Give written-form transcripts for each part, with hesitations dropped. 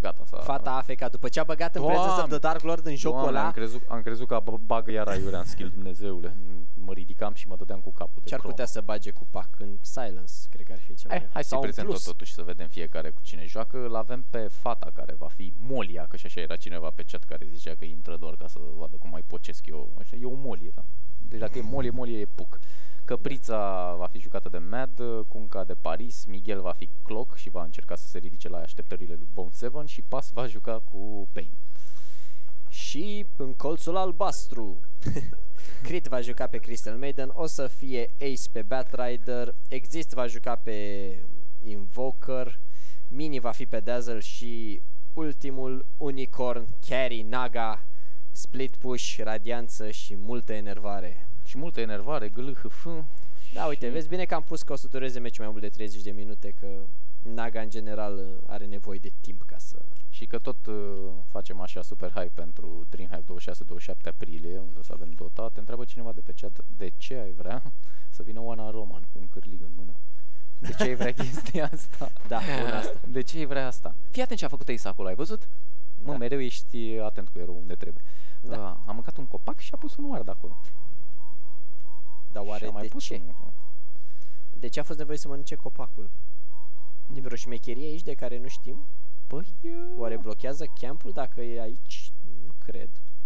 Gata, Fata AFK, după ce a băgat în Presence of the Dark Lord în jocul ăla. Am crezut că bagă iar aiurea în skill, Dumnezeule. Mă ridicam și mă dădeam cu capul de Ce-ar putea să bage cu pac în Silence? Cred că ar fi cel mai... Hai să-i prezentăm totuși să vedem fiecare cu cine joacă. L-avem pe fata care va fi Molia, că și așa era cineva pe chat care zicea că intră doar ca să vadă cum mai pocesc eu. Așa, e o Molie, da. Deci dacă e Molie e Puc. Căprița va fi jucată de Mad, Cunca de Paris, Miguel va fi Clock și va încerca să se ridice la așteptările lui Bone 7 și Pas va juca cu Pain. Și în colțul albastru Crit va juca pe Crystal Maiden, o să fie Ace pe Batrider, Exist va juca pe Invoker, Mini va fi pe Dazzle și ultimul Unicorn, Carry, Naga, Split Push, Radianță și multă enervare. Și multă enervare, GLHF. Da, uite, vezi bine că am pus că o să dureze meciul mai mult de 30 de minute, că Naga în general are nevoie de timp ca să... Și că tot facem așa super hype pentru DreamHack 26-27 aprilie, unde o să avem Dota. Te întreabă cineva de pe chat, de ce ai vrea să vină Oana Roman cu un cârlig în mână? De ce ai vrea chestia asta? Da, bun asta. De ce ai vrea asta? Fii atent ce a făcut Ace acolo, ai văzut? Mă, mereu ești atent cu erou unde trebuie. Da. A mâncat un copac și a pus un ward acolo. Dar oare de ce? De ce a fost nevoie să mănânce copacul? E vreo șmecherie aici de care nu știm? Păi... Oare blochează campul dacă e aici? Nu cred.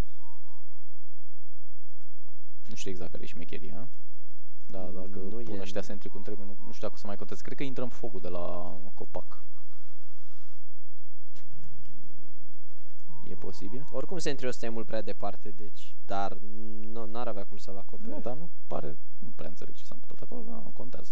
Nu știu exact care e șmecheria. Da, dacă nu pun ăștia sentry cum trebuie, nu știu dacă o să mai contez. Cred că intră în focul de la copac. E posibil? Oricum sentry-ul ăsta e mult prea departe, deci... Dar nu ar avea cum să-l acopere. Nu, dar nu pare... Nu prea înțeleg ce s-a întâmplat acolo, dar nu contează.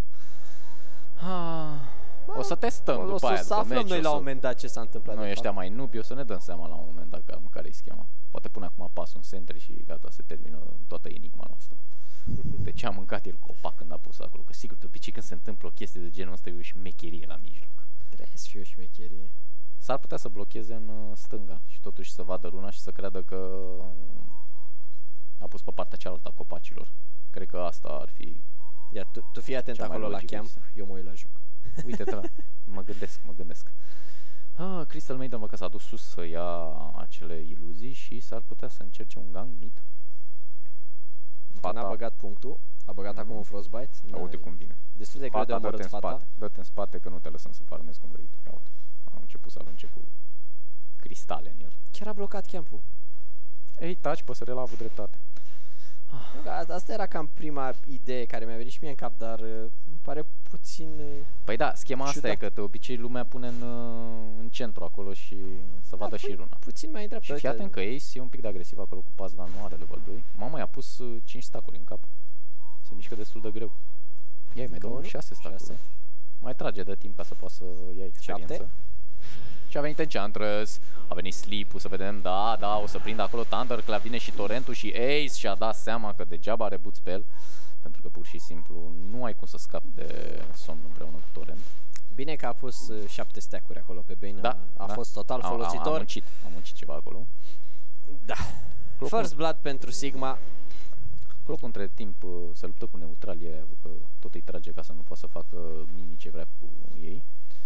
O să testăm după aia. O să aflăm noi la un moment dat ce s-a întâmplat. Noi ăștia mai nubi, o să ne dăm seama la un moment dat care-i schema. Poate pune acum pasul în sentry și gata, se termină toată enigma noastră. De ce a mâncat el copac când a pus acolo? Că sigur, de obicei când se întâmplă o chestie de genul ăsta e o șmecherie la mijloc. Trebuie să fie o șmecherie. S-ar putea să blocheze în stânga și totuși să vadă runa și să creadă că a pus pe partea cealaltă a copacilor. Cred că asta ar fi... Ia, tu fii atent acolo la camp, eu mă uit la joc. Uite-te la, mă gândesc. Crystal Maiden vă că s-a dus sus să ia acele iluzii și s-ar putea să încerce un gang mid. Fata n-a băgat punctul, a băgat acum un Frostbite. Uite cum vine. Destul de greu de omorât fata. Dă-te în spate că nu te lăsăm să farmezi cum vrei. Ia uite, am început să arunce cu cristale în el. Chiar a blocat campul. Ei, taci, păsărela a avut dreptate. Asta era cam prima idee care mi-a venit și mie în cap, dar îmi pare puțin... Păi da, schema asta e că de obicei lumea pune în centru acolo și să vadă și runa. Puțin mai dreapta. Și fii atent că Ace e un pic de agresiv acolo cu pas, dar nu are level 2. Mama i-a pus 5 stack-uri în cap. Se mișcă destul de greu. Ia-i mai dă 6 stack-uri. Mai trage de timp ca să poată să ia experiență. 7. Și a venit Enchantress, a venit Sleep-ul, să vedem, da, o să prindă acolo Thunderclap, vine și Torentul și Ace și-a dat seama că degeaba are boot spell, pentru că pur și simplu nu ai cum să scapi de somn împreună cu Torent. Bine că a pus 7 stack-uri acolo pe Bane, a fost total folositor. Am muncit ceva acolo. Da. First Blood pentru Sigma. Cloc între timp se luptă cu neutralie, că tot îi trage ca să nu poată să facă mini ce vrea cu ei.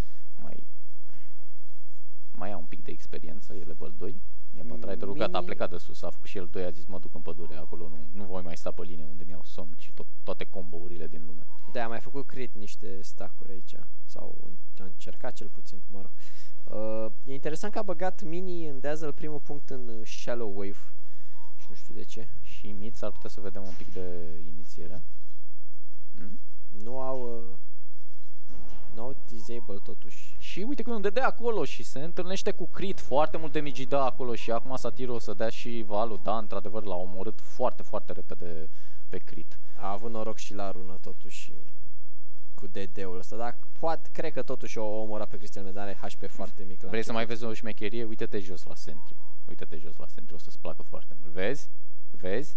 Mai ia un pic de experiență, e level 2. E Batrider-ul gata, a plecat de sus, a făcut și el 2, a zis mă duc în pădure, acolo nu voi mai sta pe linie unde mi-au somn și toate combo-urile din lume. Da, a mai făcut Crit niște stack-uri aici, sau a încercat cel puțin, mă rog. E interesant că a băgat Mini în Dazzle primul punct în Shallow Wave și nu știu de ce. Și mid s-ar putea să vedem un pic de inițiere. Nu au disable totuși. Și uite că unde dea acolo și se întâlnește cu Crit, foarte mult damage da acolo și acum Satiro o să dea și valul, da, într-adevăr l-a omorât foarte, foarte repede pe Crit. A avut noroc și la rună totuși cu DD-ul ăsta, dar cred că totuși o omora pe Crystal Maiden, are HP foarte mic. Vrei să mai vezi o șmecherie? Uite-te jos la sentry. Uite-te jos la sentry, o să-ți placă foarte mult. Vezi? Vezi?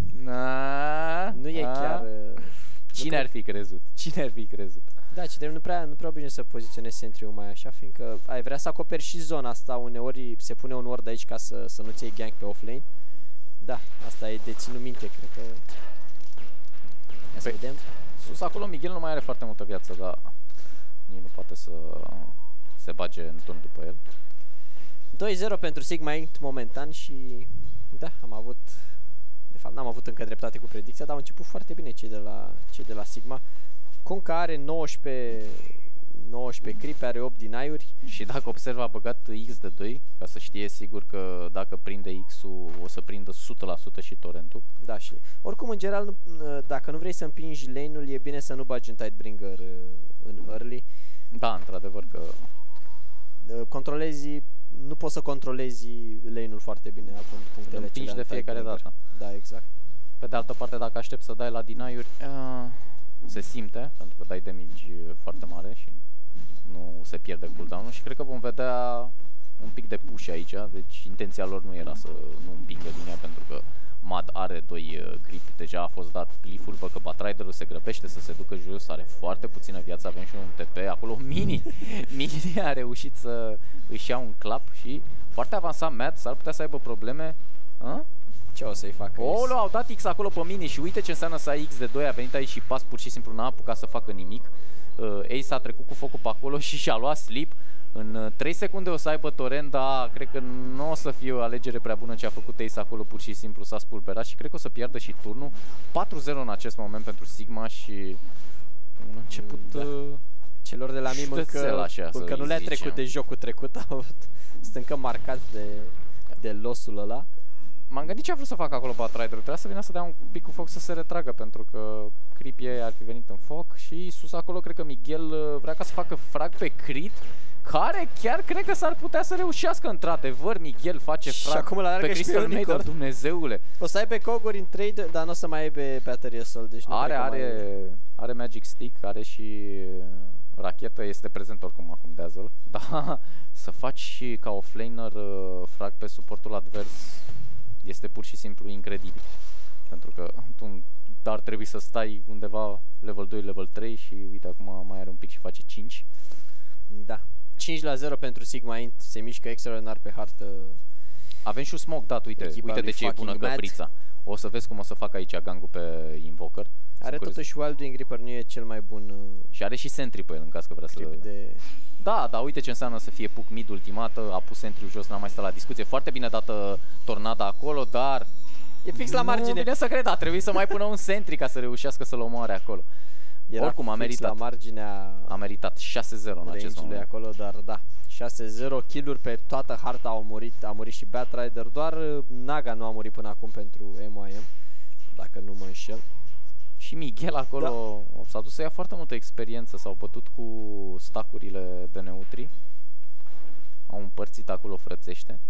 Nu e chiar... Cine ar fi crezut? Cine ar fi crezut? Da, Citrem nu prea obișnuit să poziționezi sentry-ul mai așa, fiindcă ai vrea să acoperi și zona asta, uneori se pune un ward aici ca să nu-ți iei gank pe offlane. Da, asta e de ținut minte, cred că... Ia să vedem. Sus acolo Miguel nu mai are foarte multă viață, dar nici nu poate să se bage în turn după el. 2-0 pentru Sigma Int momentan și da, am avut, de fapt n-am avut încă dreptate cu predicția, dar au început foarte bine cei de la Sigma. Conca are 19 creep, are 8 deny-uri. Și dacă observă, a băgat X de 2, ca să știe sigur că dacă prinde X-ul o să prindă 100% și torentul. Da, și oricum în general, dacă nu vrei să împingi lane-ul, e bine să nu bagi un Tidebringer în early. Da, într-adevăr că controlezi, nu poți să controlezi lane-ul foarte bine având punctele împingi de fiecare dată. Da, exact. Pe de altă parte, dacă aștept să dai la deny-uri, se simte, pentru că dai damage foarte mare și nu se pierde cooldown-ul și cred că vom vedea un pic de push aici, deci intenția lor nu era să nu împingă linia pentru că Mad are 2 creep, deja a fost dat glyphul, văd că Batriderul se grăbește să se ducă jos, are foarte puțină viață, avem și un TP, acolo Mini a reușit să își ia un clap și foarte avansat Mad, s-ar putea să aibă probleme. Ce o să-i facă? Au dat X acolo pe Mini și uite ce înseamnă să ai X de 2, a venit aici și pas pur și simplu n-a apucat să facă nimic. Ace a trecut cu focul pe acolo și și-a luat sleep. În 3 secunde o să aibă torrent, dar cred că nu o să fie o alegere prea bună ce a făcut Ace acolo, pur și simplu s-a spulberat și cred că o să piardă și turnul. 4-0 în acest moment pentru Sigma și un început celor de la Mim încă nu le-a trecut de jocul trecut, sunt încă marcați de lossul ăla. M-am gândit ce a vrut să facă acolo Batrider, trebuia să vină să dea un pic cu foc să se retragă pentru că creepii ar fi venit în foc și sus acolo cred că Miguel vrea ca să facă frag pe crit, care chiar cred că s-ar putea să reușească într-adevăr. Miguel face frag pe Crystal Maiden, Dumnezeule. O să ai pe coguri în trade, dar nu o să mai ai pe Battery Assault, deci are Magic Stick, are și rachetă, este prezent oricum acum Dazzle. Da, să faci și ca offlaner frag pe suportul advers este pur și simplu incredibil. Pentru că tu ar trebui să stai undeva level 2, level 3 și uite acum mai are un pic și face 5. Da. 5-0 pentru Sigma Int, se mișcă extraordinar pe hartă. Avem și un smoke dat, uite de ce e bună Găbrița. O să vezi cum o să facă aici gangul pe Invoker. Are totuși Wild Wing Reaper, nu e cel mai bun. Și are și sentry pe el în caz că vrea să... Da, dar uite ce înseamnă să fie puc mid ultimată, a pus sentry-ul jos, n-a mai stat la discuție. Foarte bine dată tornada acolo, dar... E fix la margine. Nu vine să cred, a trebuit să mai pună un sentry ca să reușească să-l omoare acolo. Era oricum a meritat. La marginea a meritat 6-0 în acest moment. Acolo, dar da. 6-0, kill-uri pe toată harta au murit, a murit și Batrider, doar Naga nu a murit până acum pentru MYM, dacă nu mă înșel. Și Miguel acolo s-a dus să ia foarte multă experiență, s-au bătut cu stacurile de neutri. Au împărțit acolo frățește.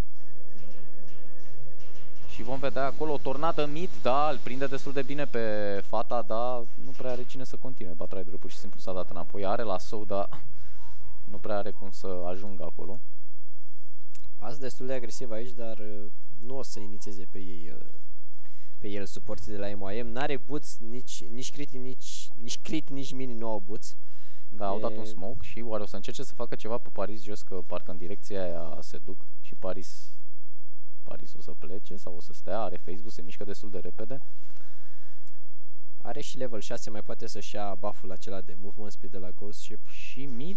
Și vom vedea acolo o tornadă mid, da, îl prinde destul de bine pe fata, dar nu prea are cine să continue. Batrider pur și simplu s-a dat înapoi, are la său, dar nu prea are cum să ajungă acolo. Pas destul de agresiv aici, dar nu o să inițieze pe el suporții de la MYM. N-are boots, nici crit, nici mini nu au boots. Da, au dat un smoke și oare o să încerce să facă ceva pe Paris jos, că parcă în direcția aia se duc și Paris o să plece sau o să stea, are Facebook, se mișcă destul de repede. Are și level 6, mai poate să-și ia buff-ul acela de movement speed de la Ghost Ship. Și mid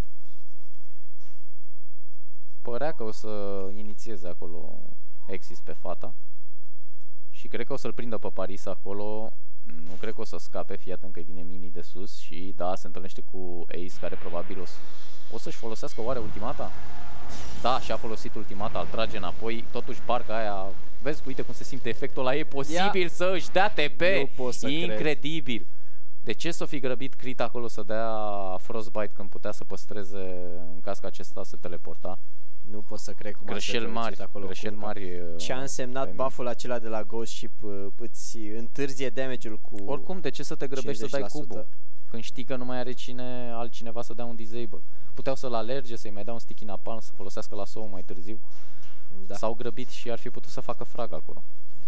părea că o să inițieze acolo Exis pe fata. Și cred că o să-l prindă pe Paris acolo. Nu cred că o să scape, fii atent că vine Mini de sus și da, se întâlnește cu Ace care probabil o să-și folosească oare ultimata? Da, și-a folosit ultimata, îl trage înapoi, totuși barca aia, vezi, uite cum se simte efectul ăla, e posibil să își dea TP, incredibil. Cred. De ce s-o fi grăbit Crit acolo să dea Frostbite când putea să păstreze în caz că acesta se teleporta? Nu pot să cred cum greșeli mari. Ce a însemnat buff-ul acela de la Ghost Ship, îți întârzie damage-ul cu... Oricum, de ce să te grăbești să dai cubul? Când știi că nu mai are altcineva să dea un disable. Puteau să-l alerge, să-i mai dea un sticky napalm, să folosească la SOU mai târziu. Da. S-au grăbit și ar fi putut să facă frag acolo.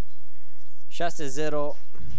6-0,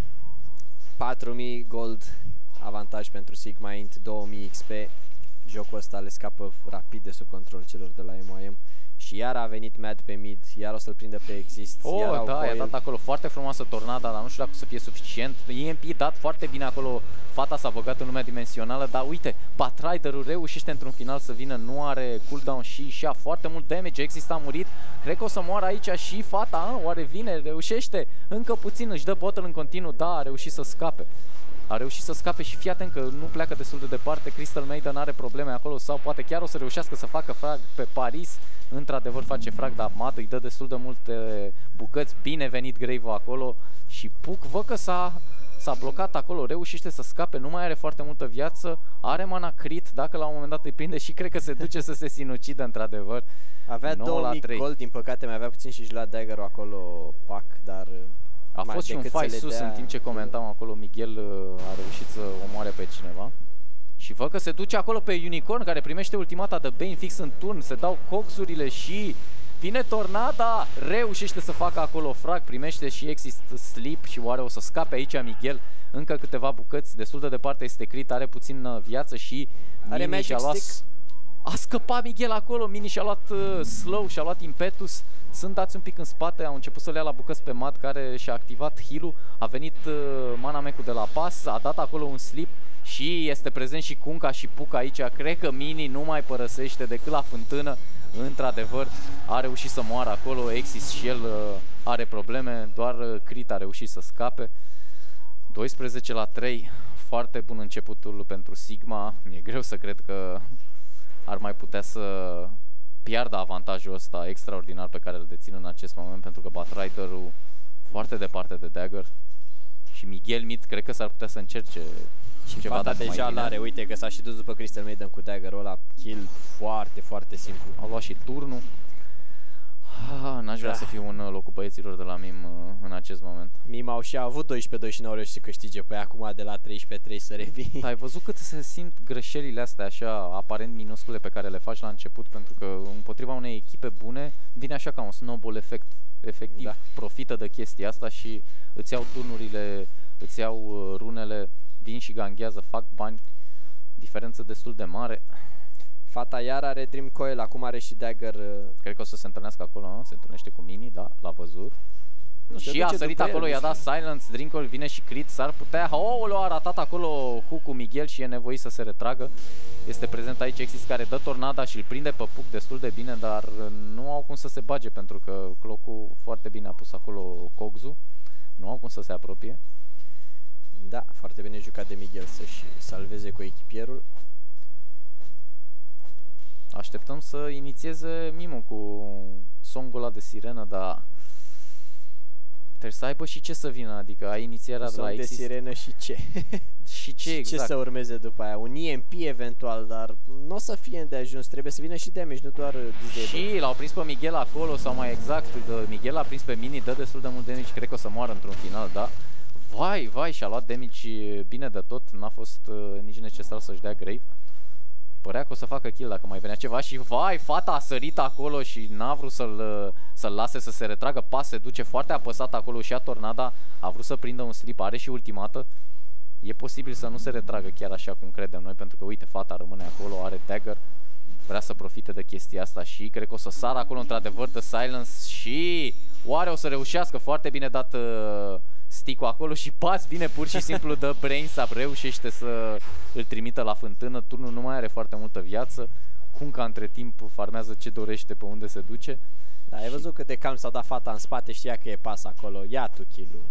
4000 gold, avantaj pentru Sigma Int, 2000 XP. Jocul ăsta le scapă rapid de sub control celor de la MYM. Și iar a venit Mad pe mid, iar o să-l prindă pe Exist. Oh, da, i-a dat acolo foarte frumoasă tornada, dar nu știu dacă o să fie suficient. EMP dat foarte bine acolo, fata s-a băgat în lumea dimensională, dar uite, Batrider-ul reușește într-un final să vină, nu are cooldown și ia foarte mult damage, Exist a murit, cred că o să moară aici și fata, oare vine, reușește, încă puțin, își dă bottle în continuu, da, a reușit să scape. A reușit să scape și fii atent că nu pleacă destul de departe, Crystal Maiden are probleme acolo sau poate chiar o să reușească să facă frag pe Paris. Într-adevăr face frag, dar Mad îi dă destul de multe bucăți, bine venit Grave acolo și Puck văd că s-a blocat acolo, reușește să scape, nu mai are foarte multă viață, are mana crit, dacă la un moment dat îi prinde și cred că se duce să se sinucidă într-adevăr. Avea 2000 gold, din păcate mai avea puțin și-și lua dagger-ul acolo Puck, dar... A fost și un fight sus în timp ce comentam acolo, Miguel a reușit să omoare pe cineva. Și văd că se duce acolo pe Unicorn, care primește ultimata de Bane fix în turn, se dau coxurile și vine tornada, reușește să facă acolo frag, primește și Exist Sleep și oare o să scape aici Miguel, încă câteva bucăți, destul de departe este crit, are puțin viață și Mini și-a luat... A scăpat Miguel acolo, Mini și-a luat slow, și-a luat impetus, sunt dați un pic în spate, au început să le ia la bucăți pe Mad care și-a activat heal-ul, a venit Manamecul de la pas, a dat acolo un sleep și este prezent și Kunkka și Puck aici, cred că Mini nu mai părăsește decât la fântână, într-adevăr a reușit să moară acolo, Exist și el are probleme, doar Crit a reușit să scape. 12-3, foarte bun începutul pentru Sigma, mi-e greu să cred că ar mai putea să piardă avantajul ăsta extraordinar pe care îl dețin în acest moment, pentru că Batrider-ul foarte departe de dagger și Miguel Mid cred că s-ar putea să încerce și ceva Fata deja l-are, uite că s-a și dus după Crystal Maiden cu dagger-ul ăla, kill foarte, foarte simplu. A luat și turnul. N-aș vrea să fiu în locul băieților de la MIM în acest moment. MIM au și avut 12-2 și n-au reușit să câștige, păi acum de la 13-3 să revii. Ai văzut cât se simt greșelile astea așa aparent minuscule pe care le faci la început, pentru că împotriva unei echipe bune vine așa ca un snowball effect. Efectiv, da. Profită de chestia asta și îți iau turnurile, îți iau runele, vin și ganghează, fac bani, diferență destul de mare. Fata iar are Dream Coil, acum are și dagger. Cred că o să se întâlnească acolo, nu? Se întâlnește cu Mini, da, l-a văzut. Și a sărit acolo, i-a dat silence, Dream Coil, vine și crit, s-ar putea, a ratat acolo hook-ul Miguel și e nevoit să se retragă. Este prezent aici Exist care dă tornada și îl prinde pe Puck destul de bine, dar nu au cum să se bage pentru că Clocu foarte bine a pus acolo Kogzu. Nu au cum să se apropie. Da, foarte bine jucat de Miguel să-și salveze cu echipierul. Așteptăm să inițieze Mimul cu songul ăla de sirenă, dar trebuie să aibă și ce să vină, adică ai inițierea de la Exist. De sirenă și ce? Și ce exact? Ce să urmeze după aia? Un EMP eventual, dar nu o să fie îndeajuns, trebuie să vină și damage, nu doar disable. Și l-au prins pe Miguel acolo, sau mai exact, Miguel l-a prins pe Mini, dă destul de mult damage, cred că o să moară într-un final, da? Vai, și-a luat damage bine de tot, n-a fost nici necesar să-și dea grave. Părea că o să facă kill dacă mai venea ceva și vai, fata a sărit acolo și n-a vrut să-l lase să se retragă, pas se duce foarte apăsat acolo și ia tornada, a vrut să prindă un slip, are și ultimată. E posibil să nu se retragă chiar așa cum credem noi, pentru că uite, fata rămâne acolo, are dagger, vrea să profite de chestia asta și cred că o să sară acolo într-adevăr de silence și oare o să reușească, foarte bine dat stick-ul acolo și pas vine pur și simplu de brain-sap, reușește să îl trimită la fântână, turnul nu mai are foarte multă viață, Kunkka între timp farmează ce dorește, pe unde se duce. Da, ai văzut cât de calm s-a dat fata în spate, știa că e pas acolo, ia tu kill-ul.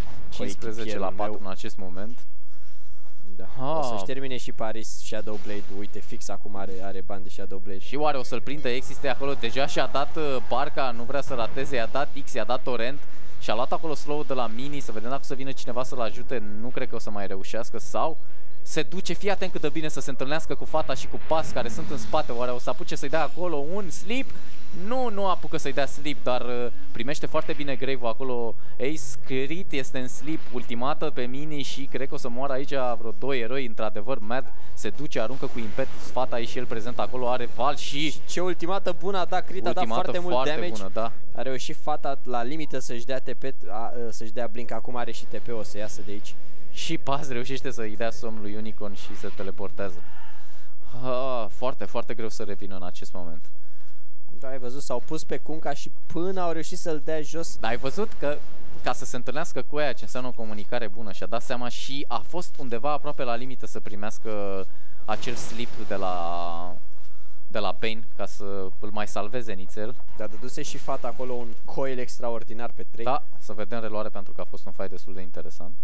15-4 în acest moment. Da. O să-și termine și Paris Shadow Blade, uite, fix acum are bani de Shadow Blade. Și oare o să-l prindă Existe acolo, deja și-a dat barca, nu vrea să rateze, i-a dat X, i-a dat torrent. Și-a luat acolo slow de la Mini, să vedem dacă o să vină cineva să-l ajute, nu cred că o să mai reușească sau se duce, fii atent cât de bine să se întâlnească cu fata și cu pas care sunt în spate, oare o să apuce să-i dea acolo un slip? Nu apucă să-i dea slip, dar primește foarte bine grave-ul acolo, Ace Crit este în slip, ultimată pe Mini și cred că o să moară aici vreo 2 eroi, într-adevăr, Mad se duce, aruncă cu impetus, fata e și el prezent acolo, are val și ce ultimată bună a dat Crit, a dat foarte mult damage, bună, da. A reușit fata la limită să-și dea TP, să-și dea blink, acum are și TP, o să iasă de aici. Și Paz reușește să-i dea somn lui Unicorn și se teleportează. Foarte, foarte greu să revină în acest moment. Ai văzut, s-au pus pe Kunkka și până au reușit să-l dea jos. Dar ai văzut că ca să se întâlnească cu aia ce înseamnă o comunicare bună și-a dat seama și a fost undeva aproape la limită să primească acel slip de la Bane ca să îl mai salveze nițel. Dar dăduse și fata acolo un coil extraordinar pe 3. Da, să vedem reluare pentru că a fost un fight destul de interesant.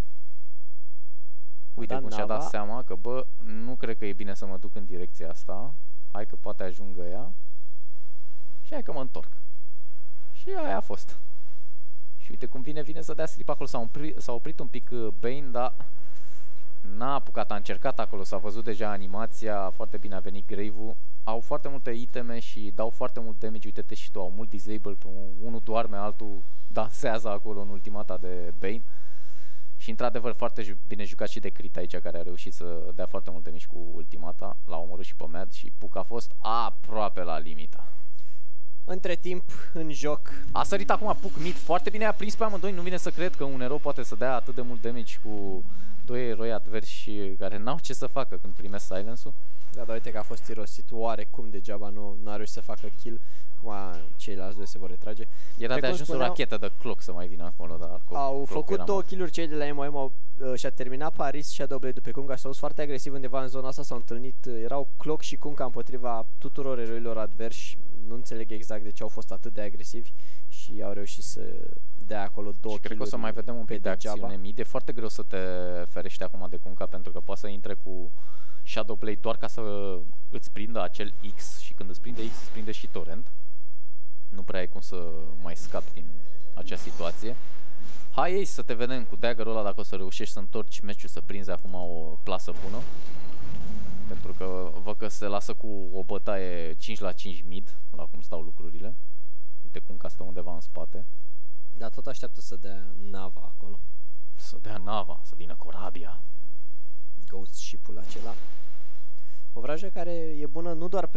Uite cum și-a dat seama că, bă, nu cred că e bine să mă duc în direcția asta. Hai că poate ajungă ea. Și hai că mă întorc. Și aia a fost. Și uite cum vine să dea slip acolo. S-a oprit un pic Bane, dar n-a apucat, a încercat acolo. S-a văzut deja animația, foarte bine a venit Grave-ul. Au foarte multe iteme și dau foarte mult damage. Uite-te și tu, au mult disable. Unul doarme, altul dansează acolo în ultimata de Bane. Și într-adevăr foarte bine jucat și de Crit aici, care a reușit să dea foarte multe mici cu ultimata. L-a omorât și pe Mad și Puck a fost aproape la limită. Între timp, în joc... A sărit acum Puck mid, foarte bine a prins pe amândoi. Nu vine să cred că un erou poate să dea atât de mult damage cu doi eroi adversi care n-au ce să facă când primesc silence-ul. Da, dar uite că a fost irosit oarecum, degeaba nu a reușit să facă kill. Acum ceilalți doi se vor retrage. Era de ajuns o rachetă de cloc să mai vină acolo, dar au făcut 2 kill-uri cei de la MOM, și-a terminat Paris Shadow Blade pe Kunkka, s-au dus foarte agresiv undeva în zona asta, s-au întâlnit, erau Clock și Kunkka împotriva tuturor eroilor adversi. Nu înțeleg exact de ce au fost atât de agresivi și au reușit să dea acolo 2 kill-uri. Cred că o să mai vedem un pic de acțiune mid. E foarte greu să te ferești acum de Kunkka pentru că poate să intre cu Shadow Blade doar ca să îți prindă acel X și când îți prinde X, îți prinde și Torrent. Nu prea ai cum să mai scapi din acea situație. Hai ei să te vedem cu dagger-ul ăla dacă o să reușești să întorci meciul, să prinzi acum o plasă bună. Pentru că văd că se lasă cu o bătaie 5 la 5 mid, la cum stau lucrurile. Uite cum că stă undeva în spate. Dar tot așteaptă să dea nava acolo. Să dea nava, să vină corabia. Ghost ship-ul acela. O vrajă care e bună nu doar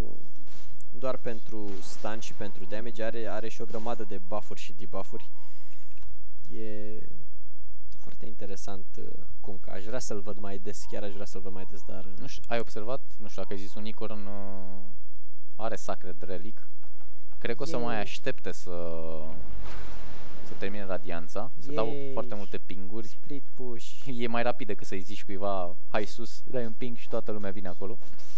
pentru stun și pentru damage, are și o grămadă de buff-uri și debuff-uri. E foarte interesant Kunkka. Aș vrea să-l văd mai des, chiar aș vrea să-l văd mai des, dar... Nu știu, ai observat? Nu știu dacă ai zis, Unicorn are Sacred Relic. Cred că o să mai aștepte să termine radianța, să dau foarte multe pinguri. Split push. E mai rapid decât să-i zici cuiva, hai sus, dai un ping și toată lumea vine acolo.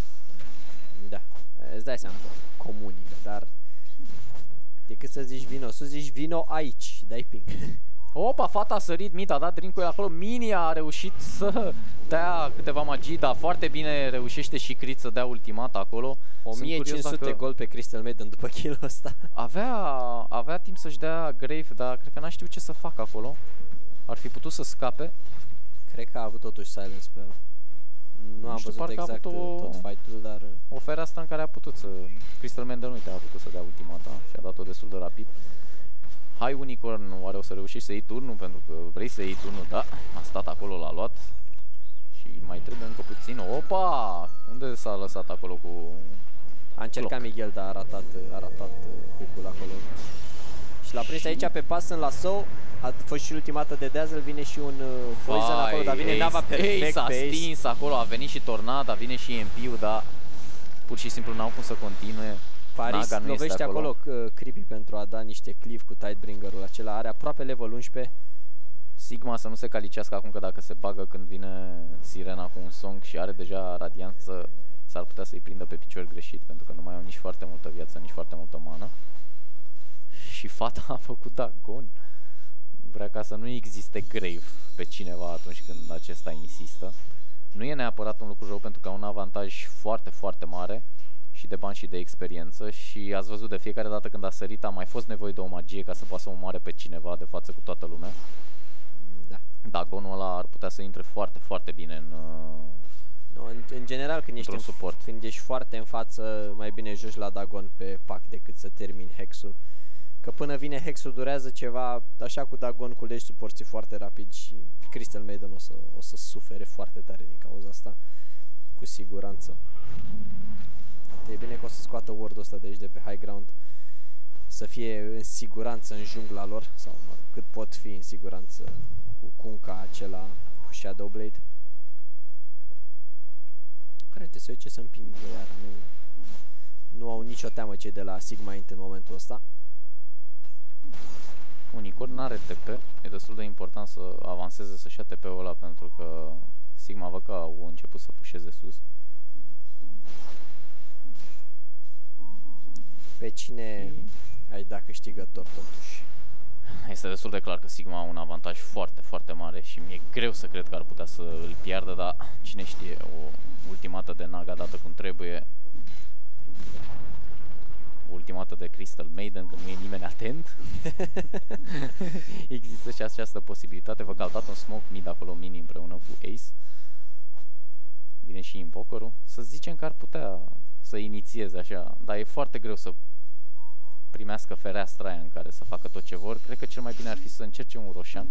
Da, îți dai seama că comunică, dar decât să zici vino sus, zici vino aici, dai ping. Opa, fata a sărit mid, a dat drink-ul acolo, Mini a reușit să dea câteva magii, dar foarte bine reușește și Crit să dea ultimata acolo. 1500 gol pe Crystal Maiden după kill-ul ăsta. Avea timp să-și dea Grave, dar cred că n-a știut ce să facă acolo. Ar fi putut să scape. Cred că a avut totuși silence pe el. Nu am văzut exact tot fight-ul, dar... O fereastră în care a putut să... Crystal Maiden uite, a putut să dea ultimata și a dat-o destul de rapid. Hai Unicorn, oare o să reușești să iei turnul? Pentru că vrei să iei turnul, da, a stat acolo, l-a luat. Și mai trebuie încă puțin. Opa! Unde s-a lăsat acolo cu... A încercat Miguel, dar a ratat hook-ul acolo. Și l-a prins aici pe pas în lasso. A fost și ultimată de Dazzle, vine și un poison acolo, dar vine nava perfect. S-a stins acolo, a venit și Tornada, vine și MP-ul, dar pur și simplu n-au cum să continue. Paris lovește acolo Creepy pentru a da niște cleave cu Tidebringer-ul acela, are aproape level 11. Sigma să nu se calicească acum, că dacă se bagă când vine Sirena cu un song și are deja radianță, s-ar putea să-i prindă pe picior greșit, pentru că nu mai au nici foarte multă viață, nici foarte multă mană. Și fata a făcut Dagon. Vrea ca să nu existe Grave pe cineva atunci când acesta insistă. Nu e neapărat un lucru rău, pentru că au un avantaj foarte, foarte mare și de bani și de experiență. Și ați văzut, de fiecare dată când a sărit a mai fost nevoie de o magie ca să poată să omoare pe cineva de față cu toată lumea. Da. Dagonul ăla ar putea să intre foarte, foarte bine în... în general, când ești foarte în față, mai bine joci la Dagon pe pack decât să termini hexul. Că până vine hexul durează ceva, așa cu Dagon culegi suporții foarte rapid și Crystal Maiden o să sufere foarte tare din cauza asta, cu siguranță. E bine că o să scoată ward-ul ăsta de aici, de pe high ground, să fie în siguranță în jungla lor, sau cât pot fi în siguranță cu Kunkka acela, cu Shadow Blade. Care te se uite să împingă iar, Nu au nicio teamă cei de la Sigma Int în momentul ăsta. Unicorn n-are TP, e destul de important să avanseze, să-și ia TP-ul ăla, pentru că Sigma văd că au început să pușeze sus. Pe cine ai da câștigător totuși? Este destul de clar că Sigma au un avantaj foarte, foarte mare și mi-e greu să cred că ar putea să îl piardă, dar cine știe, o ultimată de Naga dată cum trebuie, o ultimată de Crystal Maiden când nu e nimeni atent. Există și această posibilitate. Văd că au dat un smoke mid acolo mini împreună cu Ace. Vine și Invoker-ul. Să zicem că ar putea să inițieze așa, dar e foarte greu să primească fereastra aia în care să facă tot ce vor. Cred că cel mai bine ar fi să încerce un roșan.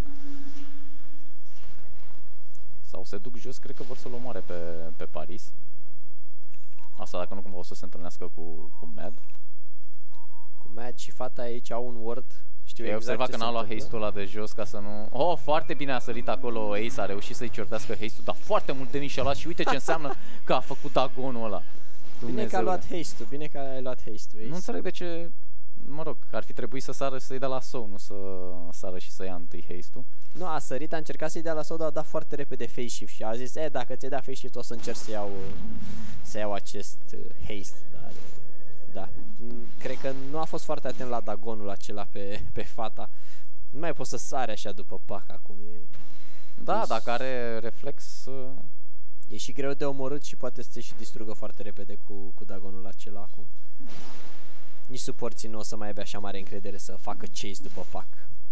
Sau se duc jos, cred că vor să-l omoare pe Paris. Asta dacă nu cumva o să se întâlnească cu Mad. Cu Mad și fata aici au un ward. Știu exact observat că n-a luat haste-ul ăla de jos ca să nu... Oh, foarte bine a sărit acolo Ace, a reușit să-i ciortească haste-ul, dar foarte mult damage și-a luat și uite ce înseamnă că a făcut dagonul ăla. Bine că a luat haste-ul, bine că ai luat haste-ul. Nu înțeleg de ce, mă rog, ar fi trebuit să sară și să-i dea la soul, nu să sară și să ia întâi haste-ul. Nu, a sărit, a încercat să-i dea la soul, dar a dat foarte repede face shift și a zis, dacă ți-ai dat face shift o să încerc să iau acest haste, dar... Da, cred că nu a fost foarte atent la dagonul acela pe fata. Nu mai poți să sari așa după pac acum. Da, dacă are reflex... E și greu de omorât și poate să te și distrugă foarte repede cu dagonul acela acum. Nici suporții nu o să mai aibă așa mare încredere să facă chase după pac.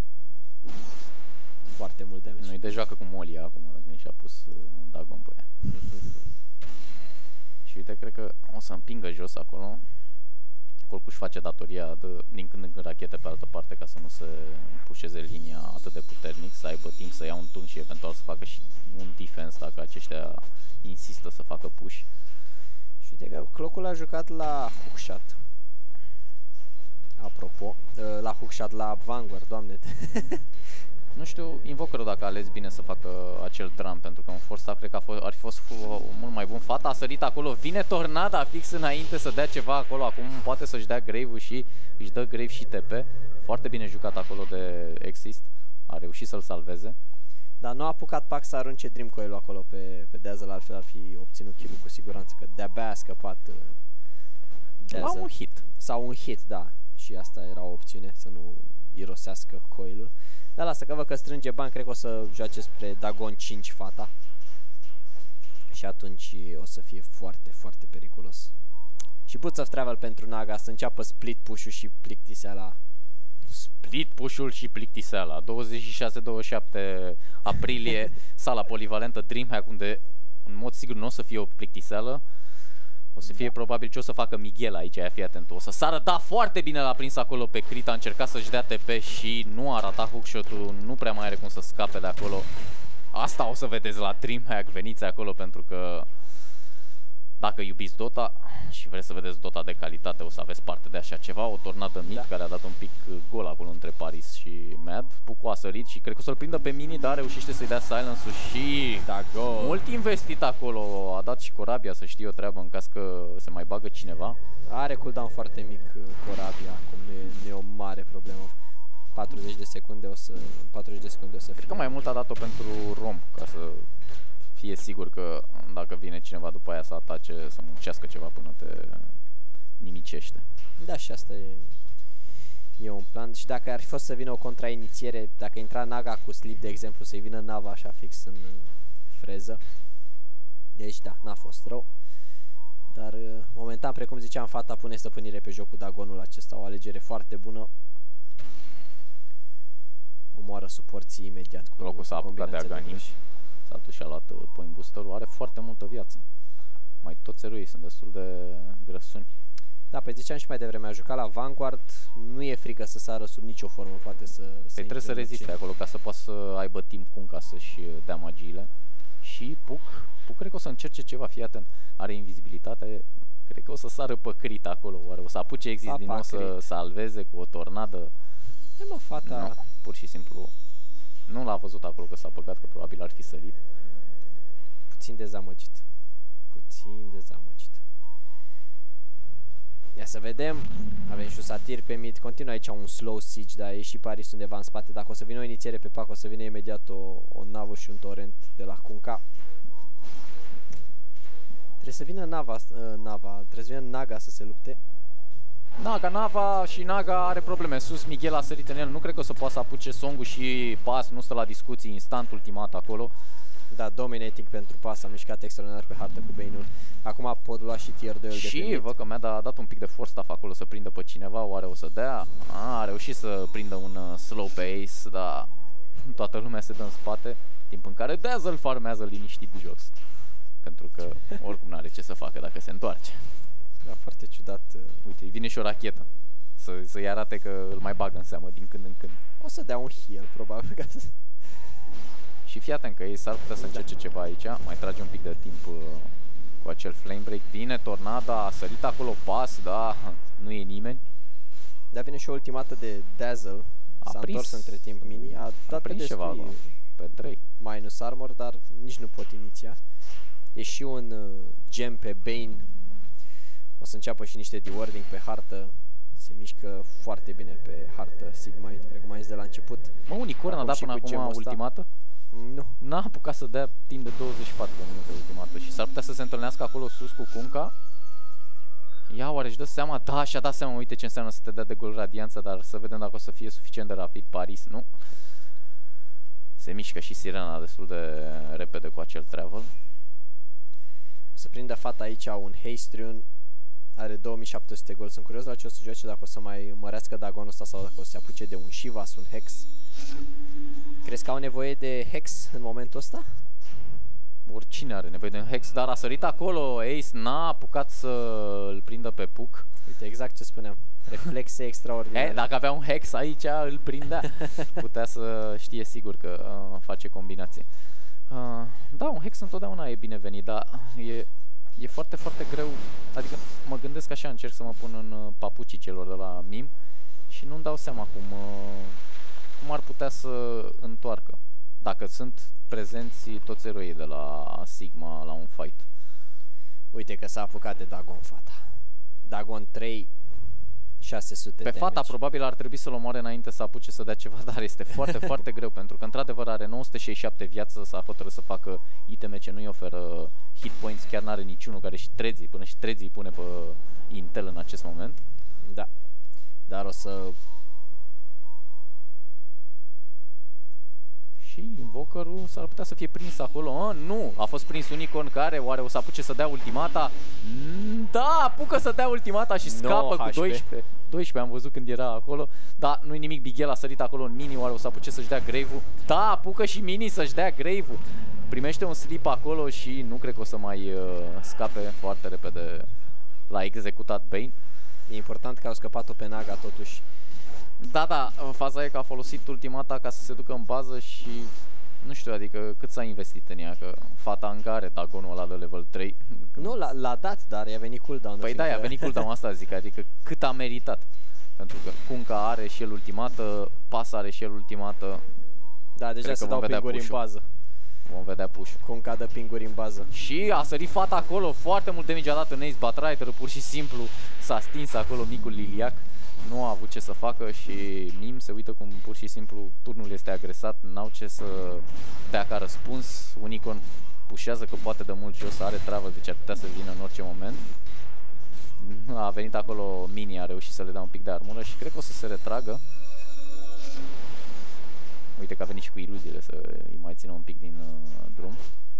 Foarte mult damage. Nu-i de joacă cu Molia acum, dacă nu și-a pus dagon pe ea. Și uite, cred că o să împingă jos acolo. Colcu își face datoria din când în când rachete pe altă parte ca să nu se pușeze linia atât de puternic, să aibă timp să ia un turn și eventual să facă și un defense dacă aceștia insistă să facă push. Și uite că Clocul a jucat la hookshot. Apropo, la hookshot la Vanguard, doamne. Nu știu, Invoker-ul dacă a ales bine să facă acel drum, pentru că un force cred că ar fi fost mult mai bun. Fata a sărit acolo, vine tornada fix înainte să dea ceva acolo, acum poate să-și dea grave-ul și își dă grave și TP. Foarte bine jucat acolo de Exist, a reușit să-l salveze. Dar nu a apucat Pac să arunce Dream Coil-ul acolo pe Dazzle, altfel ar fi obținut kill-ul cu siguranță, că de-abia a scăpat Dazzle. Un hit. Sau un hit, da, și asta era o opțiune, să nu irosească coil-ul. Dar lasă că văd că strânge bani, cred că o să joace spre Dagon 5 fata. Și atunci o să fie foarte, foarte periculos. Și Boots of Travel pentru Naga să înceapă split push-ul și plictiseala. Split push-ul și plictiseala. 26-27 aprilie, sala polivalentă DreamHack, unde în mod sigur nu o să fie o plictiseală. O să fie probabil ce o să facă Miguel aici, aia fii atent. O să sară, da, foarte bine l-a prins acolo pe Crit, a încercat să-și dea TP și nu a ratat hookshot-ul, nu prea mai are cum să scape de acolo. Asta o să vedeți la DreamHack, veniți acolo pentru că dacă iubiți Dota și vreți să vedeți Dota de calitate, o să aveți parte de așa ceva. O tornadă mid care a dat un pic gol acolo între Paris și Mad. Pucu a sărit și cred că o să-l prindă pe Mini, dar reușește să-i dea silence-ul și mult investit acolo. A dat și Corabia să știe o treabă în caz că se mai bagă cineva. Are cooldown foarte mic Corabia, acum nu e o mare problemă. 40 de secunde o să fie. Cred că mai mult a dat-o pentru Rom, ca să fie sigur că dacă vine cineva după aia să atace, să muncească ceva până te nimicește. Da, și asta e un plan. Și dacă ar fi fost să vină o contrainițiere, dacă intra Naga cu Sleep, de exemplu, să-i vină Nava așa fix în freză. Deci da, n-a fost rău. Dar momentan, precum ziceam, fata pune stăpânire pe jocul Dagonul acesta, o alegere foarte bună. Omoară suporții imediat cu locul s-a apucat de Aghanim. Satul și-a luat point booster-ul, are foarte multă viață. Mai toți eroii sunt destul de grăsuni. Da, păi ziceam și mai devreme, a jucat la Vanguard, nu e frică să sară sub nicio formă, poate să trebuie să reziste acolo ca să poată să aibă timp cum ca să-și dea magiile. Și Puc cred că o să încerce ceva, fii atent. Are invizibilitate, cred că o să sară pe Crit acolo, oare o să apuce Exist din nou să salveze cu o tornadă. Hai mă, fata. Nu, pur și simplu nu l-a văzut acolo că s-a băgat, că probabil ar fi sărit. Puțin dezamăgit. Ia să vedem. Avem și un satir pe mid. Continuă aici un slow siege, dar e și Paris undeva în spate. Dacă o să vină o inițiere pe pac, o să vină imediat o navă și un torrent de la Kunkka. Trebuie să vină trebuie să vină Naga să se lupte. Nava și Naga are probleme sus, Miguel a sărit în el, nu cred că o să poată să apuce Songu și Pas, nu stă la discuții, instant ultimat acolo. Da, dominating pentru Pas, a mișcat extraordinar pe hartă cu Bane-ul. Acum pot lua și tier 2-ul de pe Și mid. văd că mi-a dat un pic de force staff acolo să prindă pe cineva, oare o să dea? A reușit să prindă un slow pe Ace, dar toată lumea se dă în spate, timp în care Dazzle farmează liniștit jos. Pentru că oricum n-are ce să facă dacă se întoarce. Da, foarte ciudat. Uite, vine și o rachetă să-i arate că îl mai bagă în seamă din când în când. O să dea un heal, probabil. Ca să... Și fii atent că ei s-ar putea să încerce ceva aici. Mai trage un pic de timp cu acel flame break. Vine Tornada, a sărit acolo Pas, da, nu e nimeni. Dar vine și o ultimată de Dazzle. S-a întors între timp Mini. A dat pe ceva pe 3. Minus armor, dar nici nu pot iniția. E și un gem pe Bane. O să înceapă și niște dewarding pe hartă. Se mișcă foarte bine pe hartă Sigmine, precum ai zis de la început. Mă, Unicorn a dat până acum ultimată? Nu. N-a apucat să dea timp de 24 de minute ultimată și s-ar putea să se întâlnească acolo sus cu Kunkka. Ia, oare își dă seama? Da, și-a dat seama, uite ce înseamnă să te dea de gol radianța, dar să vedem dacă o să fie suficient de rapid Paris, nu? Se mișcă și Sirena destul de repede cu acel travel. Să prindă fata aici un Hastriun. Are 2700 gol. Sunt curios la ce o să joace, dacă o să mai mărească Dagonul ăsta sau dacă o să se apuce de un Shivas, un Hex. Crezi că au nevoie de Hex în momentul ăsta? Oricine are nevoie de un Hex, dar a sărit acolo. Ace n-a apucat să îl prindă pe Puck. Uite, exact ce spuneam. Reflexe extraordinare. Dacă avea un Hex aici, îl prindea. Putea să știe sigur că face combinație. Da, un Hex întotdeauna e binevenit, dar e foarte, foarte greu. Adică mă gândesc așa, încerc să mă pun în papucii celor de la Mim și nu-mi dau seama cum ar putea să întoarcă. Dacă sunt prezenți toți eroii de la Sigma la un fight. Uite că s-a apucat de Dagon fata. Dagon 3, 600 Pe fata probabil ar trebui să-l omoare înainte să apuce să dea ceva, dar este foarte, foarte greu, pentru că într-adevăr are 967 viață, s-a hotărât să facă iteme ce nu-i oferă hit points, chiar n-are niciunul, care și Trezi, până și Trezi îi pune pe Intel în acest moment. Da, dar o să... Și Invokerul s-ar putea să fie prins acolo. Nu, a fost prins Unicorn, care oare o să apuce să dea ultimata? Da, apucă să dea ultimata și scapă cu 12. 12 am văzut când era acolo. Da, nu-i nimic, Bigel a sărit acolo în Mini, oare o să apuce să-și dea Grave-ul? Da, apucă și Mini să-și dea Grave-ul. Primește un slip acolo și nu cred că o să mai scape foarte repede la executat Bane. E important că au scăpat-o pe Naga totuși. Da, faza e că a folosit ultimata ca să se ducă în bază și nu știu, adică cât s-a investit în ea, că fata încă are Dagonul ăla de level 3. Nu, l-a dat, dar i-a venit cooldown. Păi da, i-a venit cooldown, asta zic, adică cât a meritat. Pentru că Kunkka are și el ultimată, Pas are și el ultimată. Da, deja se dau pinguri în bază. Vom vedea push. Kunkka dă pinguri în bază. Și a sărit fata acolo, foarte mult damage a dat în Ace Batrider, pur și simplu s-a stins acolo micul Liliac. Nu a avut ce să facă și Mim se uită cum pur și simplu turnul este agresat, n-au ce să dea ca răspuns. Unicorn pușează că poate de mult jos, are travel, deci ar putea să vină în orice moment. A venit acolo Mini, a reușit să le dea un pic de armură și cred că o să se retragă. Uite că a venit și cu iluziile să îi mai țină un pic din drum.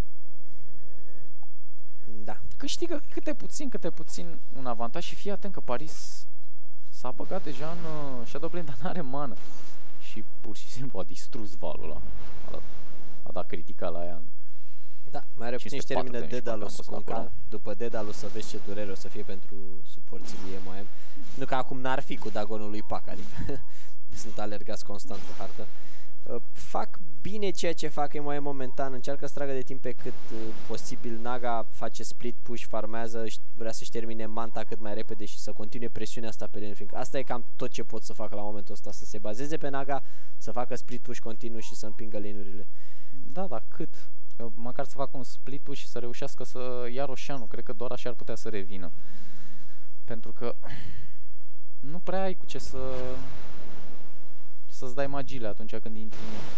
Da. Câștigă câte puțin un avantaj și fii atent că Paris s-a băgat deja în Shadow Blade, dar n-are mană. Și pur și simplu a distrus valul ăla. A dat critical la ea. Da, mai are puțin și termină Dedalus Kunkka. După Dedalus să vezi ce durere o să fie pentru suporții MOM. Nu că acum n-ar fi cu Dagonul lui Pac, adică sunt alergați constant pe hartă. Fac bine ceea ce fac MOM momentan, încearcă să tragă de timp pe cât posibil. Naga face split push, farmează, vrea să-și termine manta cât mai repede și să continue presiunea asta pe lane, fiindcă asta e cam tot ce pot să facă la momentul ăsta, să se bazeze pe Naga, să facă split push continuu și să împingă lane-urile. Da, dar cât? Măcar să facă un split push și să reușească să ia Roșanu, cred că doar așa ar putea să revină. Pentru că nu prea ai cu ce să-ți dai magile atunci când intri.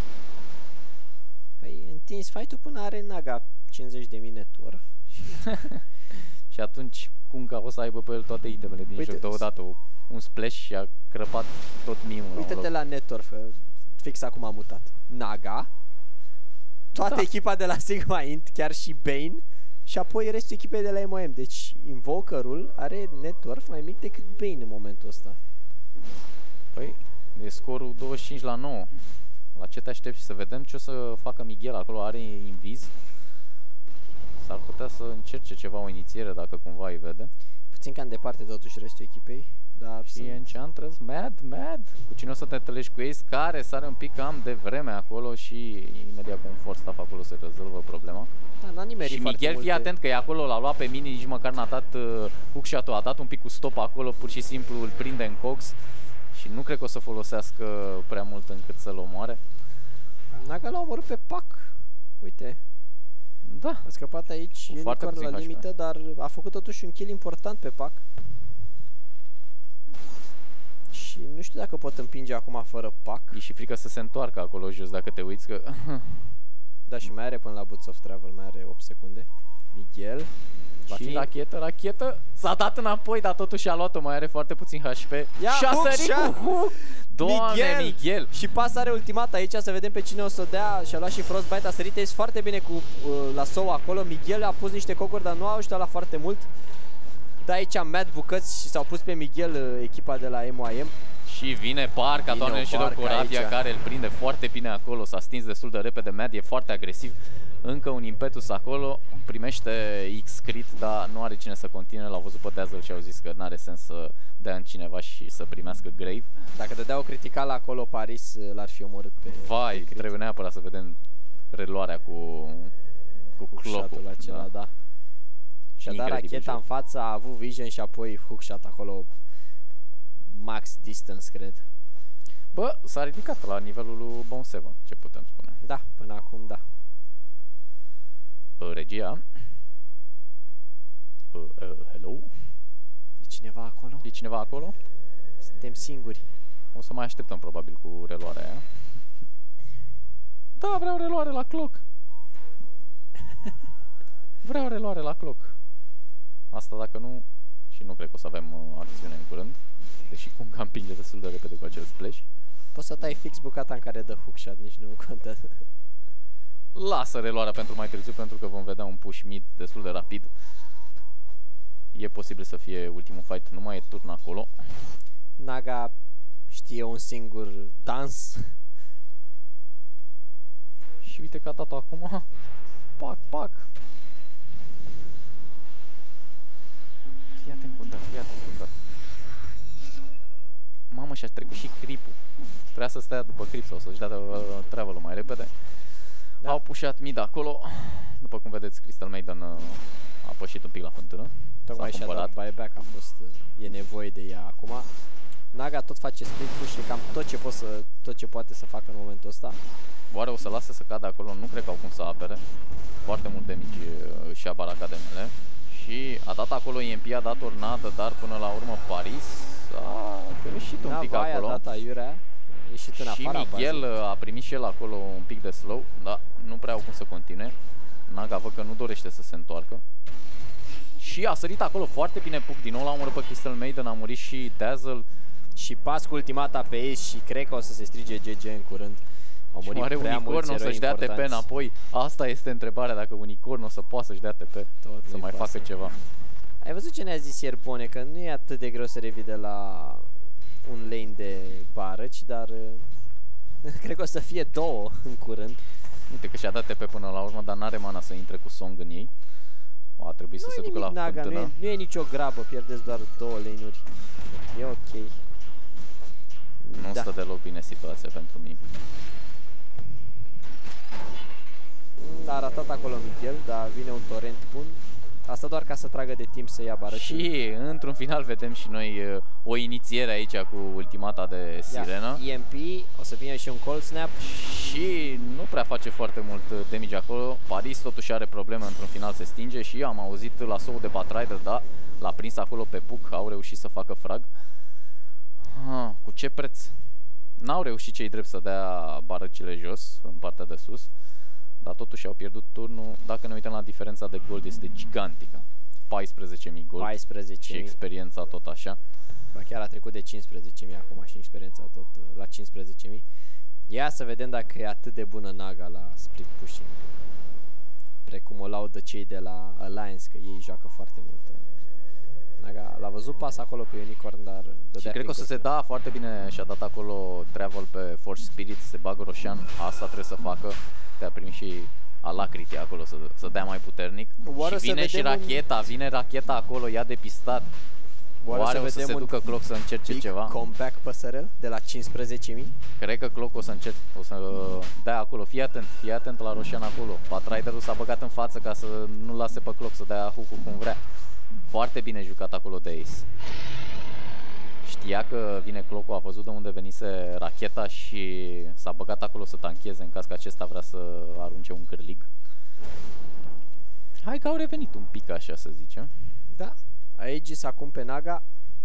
Păi întinzi fight-ul până are Naga 50.000 networth și... Și atunci cum că o să aibă pe el toate itemele din joc deodată, un splash și a crăpat tot mimul. Uite-te la networth, fix acum am mutat. Naga, toată echipa de la Sigma Int, chiar și Bane, și apoi restul echipei de la MOM. Deci Invokerul are networth mai mic decât Bane în momentul ăsta. Păi, e scorul 25-9. La ce te aștepți? Să vedem ce o să facă Miguel acolo. Are invis. S-ar putea să încerce ceva, o inițiere, dacă cumva îi vede. Puțin cam departe totuși restul echipei. Dar și Enchantress, Mad. Cu cine o să te întâlnești? Cu Ace, care sare un pic cam de vreme acolo și imediat cu un force staff acolo se rezolvă problema. Da, n-a nimerit și Miguel, fii atent că e acolo, l-a luat pe Mini, nici măcar n-a dat hookshot-ul, a dat un pic cu stop acolo, pur și simplu îl prinde în cox. Și nu cred că o să folosească prea mult încât să-l omoare. Naga l-a omorât pe Pac. Uite. Da. A scăpat aici Unicorn la limită, dar a făcut totuși un kill important pe Pac. Și nu știu dacă pot împinge acum fără Pac. E și frică să se întoarcă acolo jos dacă te uiți că... Da, și mai are până la Boots of Travel, mai are 8 secunde. Miguel. Și rachetă. S-a dat înapoi, dar totuși a luat-o, mai are foarte puțin HP. Și a sărit cu hook! Doamne, Miguel! Și pas are ultimat aici, să vedem pe cine o să dea. Și-a luat și Frostbite, a sărit Ace foarte bine cu la Soul acolo. Miguel a pus niște cocuri, dar nu a ajutat la foarte mult. Da, aici Mad bucăți și s-au pus pe Miguel echipa de la MOM. Și vine Parca, doamne, și cu Rabia care îl prinde foarte bine acolo. S-a stins destul de repede, Mad e foarte agresiv. Încă un impetus acolo, primește X-Crit, dar nu are cine să continue. L-au văzut pe Dazzle și au zis că n-are sens să dea în cineva și să primească Grave. Dacă dădea o criticală acolo, Paris l-ar fi omorât pe... Vai, trebuie neapărat să vedem reluarea cu clock-ul acela, da. Și-a dat racheta în față, a avut vision și apoi hookshot acolo, max distance, cred. Bă, s-a ridicat la nivelul lui Bone 7, ce putem spune. Da, până acum, da. Regia. Hello? E cineva acolo? E cineva acolo? Suntem singuri. O să mai așteptăm probabil cu reluarea aia. Da, vreau reluare la clock. Vreau reluare la clock. Asta dacă nu... Și nu cred că o să avem acțiune în curând. Deși cum că împinge destul de repede cu acel splash. Poți să tai fix bucata în care dă hookshot, nici nu contează. Lasă reluarea pentru mai târziu, pentru că vom vedea un push mid destul de rapid. E posibil să fie ultimul fight, nu mai e turn acolo. Naga știe un singur dans. Și uite că a dat-o acum. Pac. Fii atent cum da. Mamă, și-a trecut și creep-ul. Trebuia să stea după creep sau să-și dea travel-ul mai repede. Da. Au pușat mid acolo. După cum vedeți, Crystal Maiden a pășit un pic la fântână. Tocmai și-a dat buyback, a fost, e nevoie de ea acum. Naga tot face split push și cam tot ce poate să facă în momentul ăsta. Oare o să lase să cadă acolo? Nu cred că au cum să apere. Foarte mult damage și-a baracat de mele. Și a dat acolo EMP, a dat tornadă, dar până la urmă Paris a greșit un pic acolo. A dat aiurea. Și Miguel a primit și el acolo un pic de slow, dar nu prea au cum să continue. Naga văd că nu dorește să se întoarcă. Și a sărit acolo foarte bine Puck, din nou l-a omorât pe Crystal Maiden, a murit și Dazzle. Și pas cu ultimata pe Ace și cred că o să se strige GG în curând. Au murit oare Unicorn o să-și dea TP înapoi? Asta este întrebarea, dacă Unicorn o să poată să-și dea TP, să mai facă ceva. Ai văzut ce ne-a zis ieri Bone, că nu e atât de greu să revii de la un lane de barăci, dar cred că o să fie 2 în curând. Uite că și-a dat TP până la urmă, dar n-are mana să intre cu Song în ei. A trebuit să se ducă la fântână. Nu e nicio grabă, pierdeți doar 2 lane-uri. E ok. Nu stă deloc bine situația pentru mine. A ratat acolo Miguel, dar vine un torrent bun. Asta doar ca să tragă de timp să ia barăcile. Și într-un final vedem și noi o inițiere aici cu ultimata de sirenă. EMP, o să vină și un cold snap. Și nu prea face foarte mult damage acolo. Paris totuși are probleme, într-un final se stinge și am auzit la sou de Batrider, da, l-a prins acolo pe Puck, au reușit să facă frag. Cu ce preț? N-au reușit cei drept să dea barăcile jos, în partea de sus, dar totuși au pierdut turnul. Dacă ne uităm la diferența de gold, este gigantică. 14.000 gold 14.000. și experiența tot așa. Ba chiar a trecut de 15.000 acum și experiența tot la 15.000. Ia să vedem dacă e atât de bună Naga la split pushing, precum o laudă cei de la Alliance, că ei joacă foarte mult. Naga l-a văzut pas acolo pe Unicorn, dar și cred că o să se da foarte bine. Și-a dat acolo travel pe Force Spirit, se bagă Roshan, asta trebuie să facă. Te-a primit și Alacrity acolo să dea mai puternic. Oare și vine și racheta, vine racheta acolo, ia de pistat. Oare o să se ducă Clock să încerce ceva? Comeback păsărel de la 15.000? Cred că Clock o să dea acolo. Fii atent la Roshan acolo. Batriderul s-a băgat în față ca să nu lase pe Clock să dea hook-ul cum vrea. Foarte bine jucat acolo de Ace. Știa că vine Clock-ul, a văzut de unde venise racheta și s-a băgat acolo să tancheze în caz că acesta vrea să arunce un cârlig. Hai că au revenit un pic, așa să zicem. Da. Aegis acum pe Naga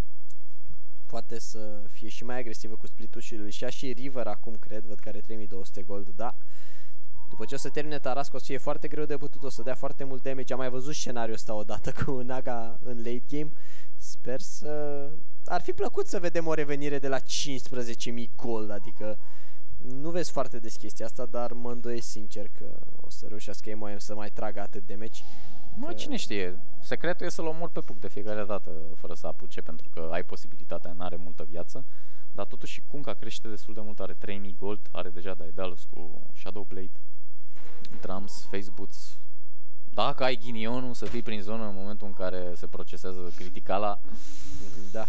poate să fie și mai agresivă cu split-ul și îl ia și River acum, cred, văd că are 3200 gold, da. După ce o să termine Tarasco, o să fie foarte greu de bătut, o să dea foarte mult damage. Am mai văzut scenariul ăsta odată cu Naga în late game. Sper să... Ar fi plăcut să vedem o revenire de la 15.000 gold, adică nu vezi foarte des chestia asta, dar mă îndoiesc sincer că o să reușească MOM să mai tragă atât de meci. Mă, cine știe? Secretul e să-l omori pe Puck de fiecare dată fără să apuce, pentru că ai posibilitatea, n-are multă viață. Dar totuși și Kunkka crește destul de mult, are 3000 gold, are deja Daedalus cu Shadow Blade, Drums, Face Boots. Dacă ai ghinionul să fii prin zonă în momentul în care se procesează criticala, da,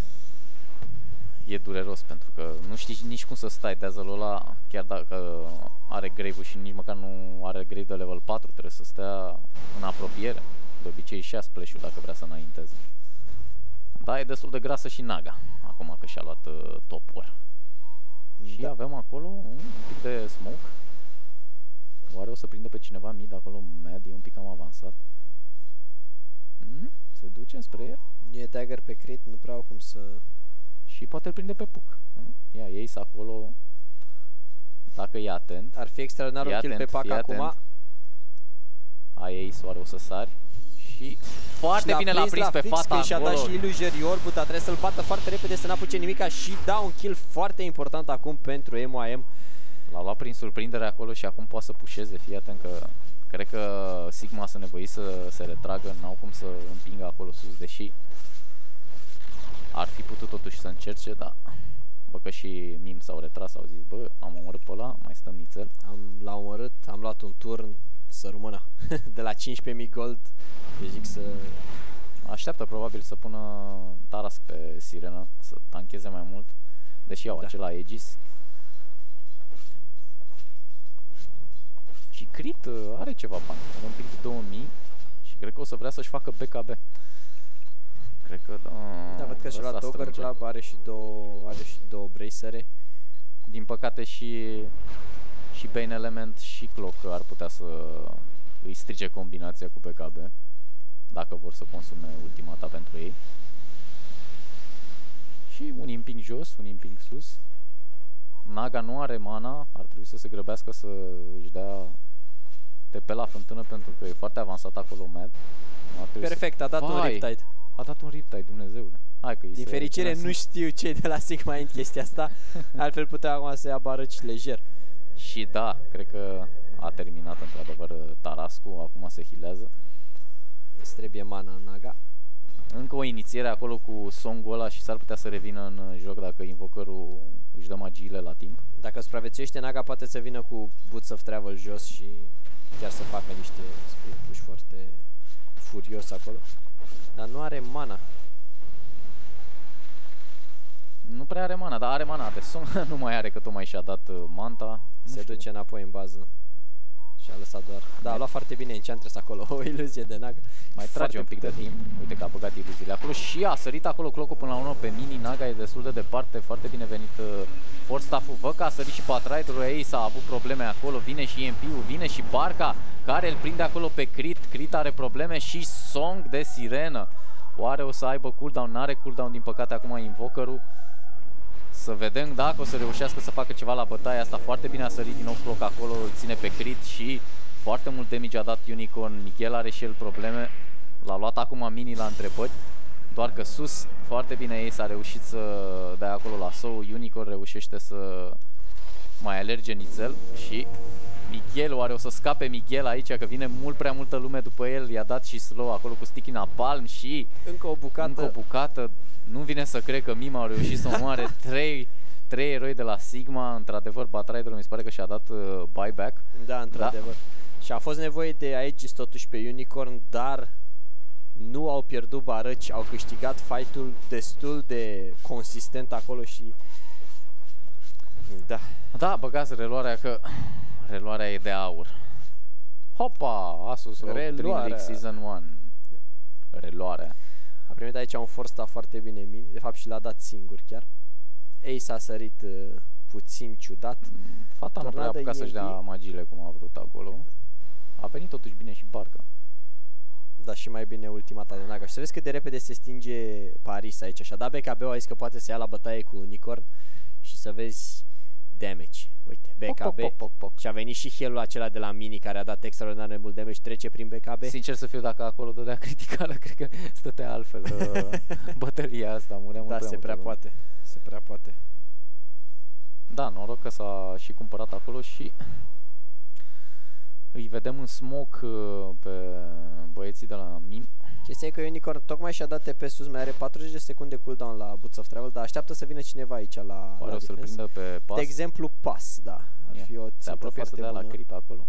e dureros, pentru că nu știi nici cum să stai Dazzle-ul ăla, chiar dacă are grave-ul și nici măcar nu are grave de level 4, trebuie să stea în apropiere. De obicei și-a splash-ul dacă vrea să înainteze. Da, e destul de grasă și Naga, acum că și-a luat top war. Și avem acolo un pic de smoke. Oare o să prindă pe cineva mid acolo? Mad e un pic cam avansat. Se duce spre el. E dagger pe crit, nu prea au cum să... Și poate îl prinde pe Puck. Ia Ace acolo. Dacă e atent. Ar fi extraordinar un kill pe Pac acum. Ai Ace, oare o să sari? Și foarte bine l-a prins pe fata acolo. Și-a dat și Illusory Orb, dar trebuie să-l bată foarte repede să n-apuce nimica și da un kill foarte important acum pentru MOM. L-au luat prin surprindere acolo și acum poate să pușeze. Fii atent că cred că Sigma s-a nevoit să se retragă, n-au cum să împingă acolo sus, deși ar fi putut totuși să încerce, dar bă, că și Mim s-au retras, au zis, bă, am omorât pe ăla, mai stăm nițel. L-am omorât, am luat un turn, să rămână. De la 15.000 gold, eu zic să... Așteaptă probabil să pună Tarask pe Sirena, să tancheze mai mult, deși au acela Aegis. Și Crit are ceva bani, are un pic de 2000 și cred că o să vrea să-și facă BKB. Cred că da, văd că și la Dogger Club are și două bracere. Din păcate și Bane Element și Clock ar putea să îi strice combinația cu BKB, dacă vor să consume ultimata pentru ei. Și un imping jos, un imping sus. Naga nu are mana, ar trebui să se grăbească să își dea TP la fântână, pentru că e foarte avansat acolo Mad. Perfect, a dat un Riptide. A dat un Riptide, Dumnezeule. Hai că din fericire nu știu cei de la Sigma Int chestia asta, altfel putea acum să ia barăci lejer. Și da, cred că a terminat într-adevăr Tarascu, acum se healează. Îți trebuie mana în Naga. Încă o inițiere acolo cu song-ul ăla și s-ar putea să revină în joc dacă Invokerul își dă magiile la timp. Dacă supraviețuiește, Naga poate să vină cu Boots of Travel jos și chiar să facă niște split push foarte furios acolo. Dar nu are mana. Nu prea are mana, dar are mana de Song. Nu mai are, că tocmai și-a dat manta. Se duce înapoi în bază. Și a lăsat doar. Da, a luat foarte bine Enchantress acolo, o iluzie de Naga. Mai trage un pic de timp. Uite că a băgat iluziile acolo și a sărit acolo clocul până la 1 pe Mini. Naga e destul de departe, foarte bine venit Force Staff-ul. Văd că a sărit și Batrider-ul ei, s-a avut probleme acolo. Vine și EMP-ul, vine și Barca care îl prinde acolo pe Crit. Crit are probleme și Song de Sirenă. Oare o să aibă cooldown? N-are cooldown din păcate acum Invoker-ul. Să vedem dacă o să reușească să facă ceva la bătaia asta. Foarte bine a sărit din nou cloc acolo, îl ține pe Crit și foarte mult damage a dat Unicorn. Miguel are și el probleme. L-a luat acum Mini la întrebări. Doar că sus, foarte bine ei s-a reușit să dea acolo la Sou. Unicorn reușește să mai alerge nițel și Miguel, oare o să scape Miguel aici, că vine mult prea multă lume după el. I-a dat și slow acolo cu sticky napalm și încă o bucată. Nu vine să cred că Mima au reușit să omoare 3 eroi de la Sigma. Într-adevăr, Batrider mi se pare că și-a dat buyback. Da, într-adevăr. Da. Și a fost nevoie de Aegis totuși pe Unicorn, dar nu au pierdut barăci, au câștigat fight-ul destul de consistent acolo și... Da. Da, băgați reluarea, că reluarea e de aur. Hopa! Asus ROG Dream League Season 1. Reluarea. A primit aici un force staff foarte bine Mini, de fapt și l-a dat singur chiar. Ace a sărit puțin ciudat. Fata nu prea a apucat să-și dea magiile cum a vrut acolo. A venit totuși bine și Barca. Da, și mai bine ultimata de Naga. Și să vezi cât de repede se stinge Paris aici. Și-a dat BKB-ul, a zis că poate să ia la bătaie cu Unicorn. Și să vezi damage. Uite, BKB. Și a venit și heal-ul acela de la Mini care a dat extraordinar de mult damage. Trece prin BKB. Sincer să fiu, dacă acolo dădea criticală, cred că stătea altfel bătălia asta. Murea da, se prea poate. Se prea poate. Da, noroc că s-a și cumpărat acolo și îi vedem în smoke pe băieții de la Mim. Chestia e că Unicorn tocmai și-a dat TP sus, mai are 40 de secunde cooldown la Boots of Travel, dar așteaptă să vină cineva aici la Oare o să-l prindă pe pas? De exemplu, pas, da. Ar fi o țintă foarte să dea bună. La creep acolo.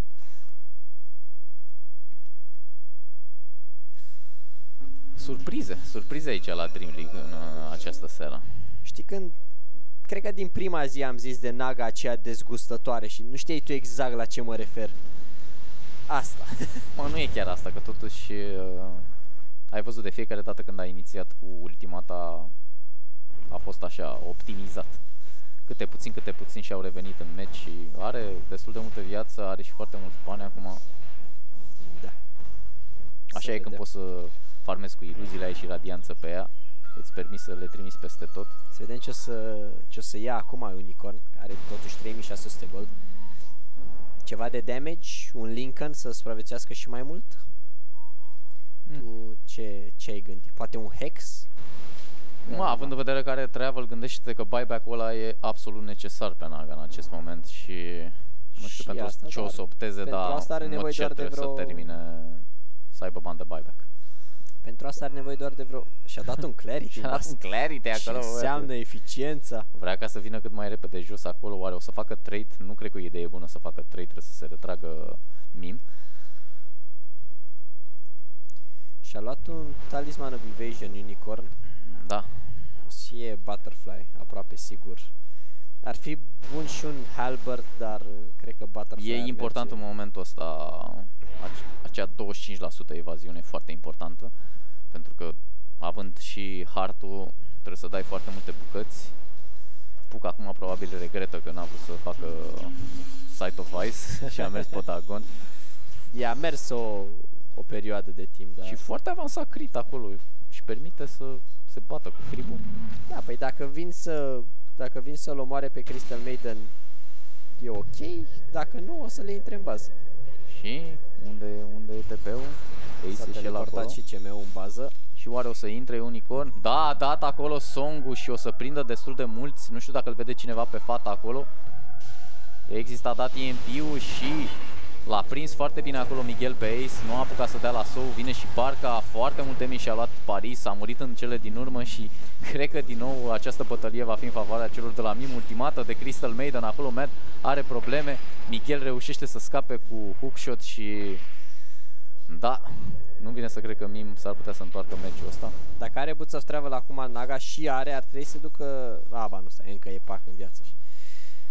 Surprize aici la Dream League în această seară. Știi când, cred că din prima zi am zis de Naga aceea dezgustătoare și nu știai tu exact la ce mă refer. Asta. Mă, nu e chiar asta, că totuși ai văzut de fiecare dată când a inițiat cu ultimata a fost așa optimizat. Câte puțin și-au revenit în match și are destul de multă viață, are și foarte mulți bani acum. Da. Așa e când poți să farmezi cu iluziile, ai și radianță pe ea. Îți permiți să le trimiți peste tot. Să vedem ce o să ia acum Unicorn, care are totuși 3600 gold. Ceva de damage, un Lincoln să supraviețuiască și mai mult? Tu ce ai gândit? Poate un Hex? Având în vedere că are Travel, gândește-te că buyback-ul ăla e absolut necesar pe Naga în acest moment și nu știu pentru asta, ce o să opteze, dar asta are nevoie doar de vreo... să termine, să aibă bani de buyback. Pentru asta are nevoie doar de vreo... Și-a dat un Clarity. Și-a dat un Clarity acolo. Ce înseamnă eficiența. Vrea ca să vină cât mai repede jos acolo. Oare o să facă trade? Nu cred că e o idee bună să facă trade. Trebuie să se retragă Mim. Și-a luat un Talisman of Evasion Unicorn. Da. Și e Butterfly, aproape sigur. Ar fi bun și un Halberd, dar cred că Butterfly e important merge. În momentul ăsta. Acea 25% evaziune e foarte importantă. Pentru că având și Heart-ul, trebuie să dai foarte multe bucăți. Puc acum probabil regretă că n-a vrut să facă Sight of Ice și a mers pe Dagon. I-a mers o perioadă de timp, da. Și foarte avansat crit acolo și permite să se bată cu cripul. Da, păi dacă vin să-l omoare pe Crystal Maiden e ok, dacă nu o să le intre în bază. Și unde e TP-ul? S-a teleportat și CM-ul în bază. Și oare o să intre Unicorn? Da, a dat acolo Song-ul și o să prindă destul de mulți. Nu știu dacă îl vede cineva pe fata acolo. A dat EMP-ul și l-a prins foarte bine acolo Miguel pe Ace. Nu a apucat să dea la Sou. Vine și Barca. Foarte multe mii și-a luat Paris. A murit în cele din urmă și cred că din nou această bătălie va fi în favoarea celor de la Mim. Ultimată de Crystal Maiden. Acolo Matt are probleme. Miguel reușește să scape cu hookshot și... Da, nu vine să cred că Mim s-ar putea să întoarcă meciul ăsta. Dacă are Boots of Travel acum Naga și ar trebui să ducă... ba nu, stai, încă e pac în viață.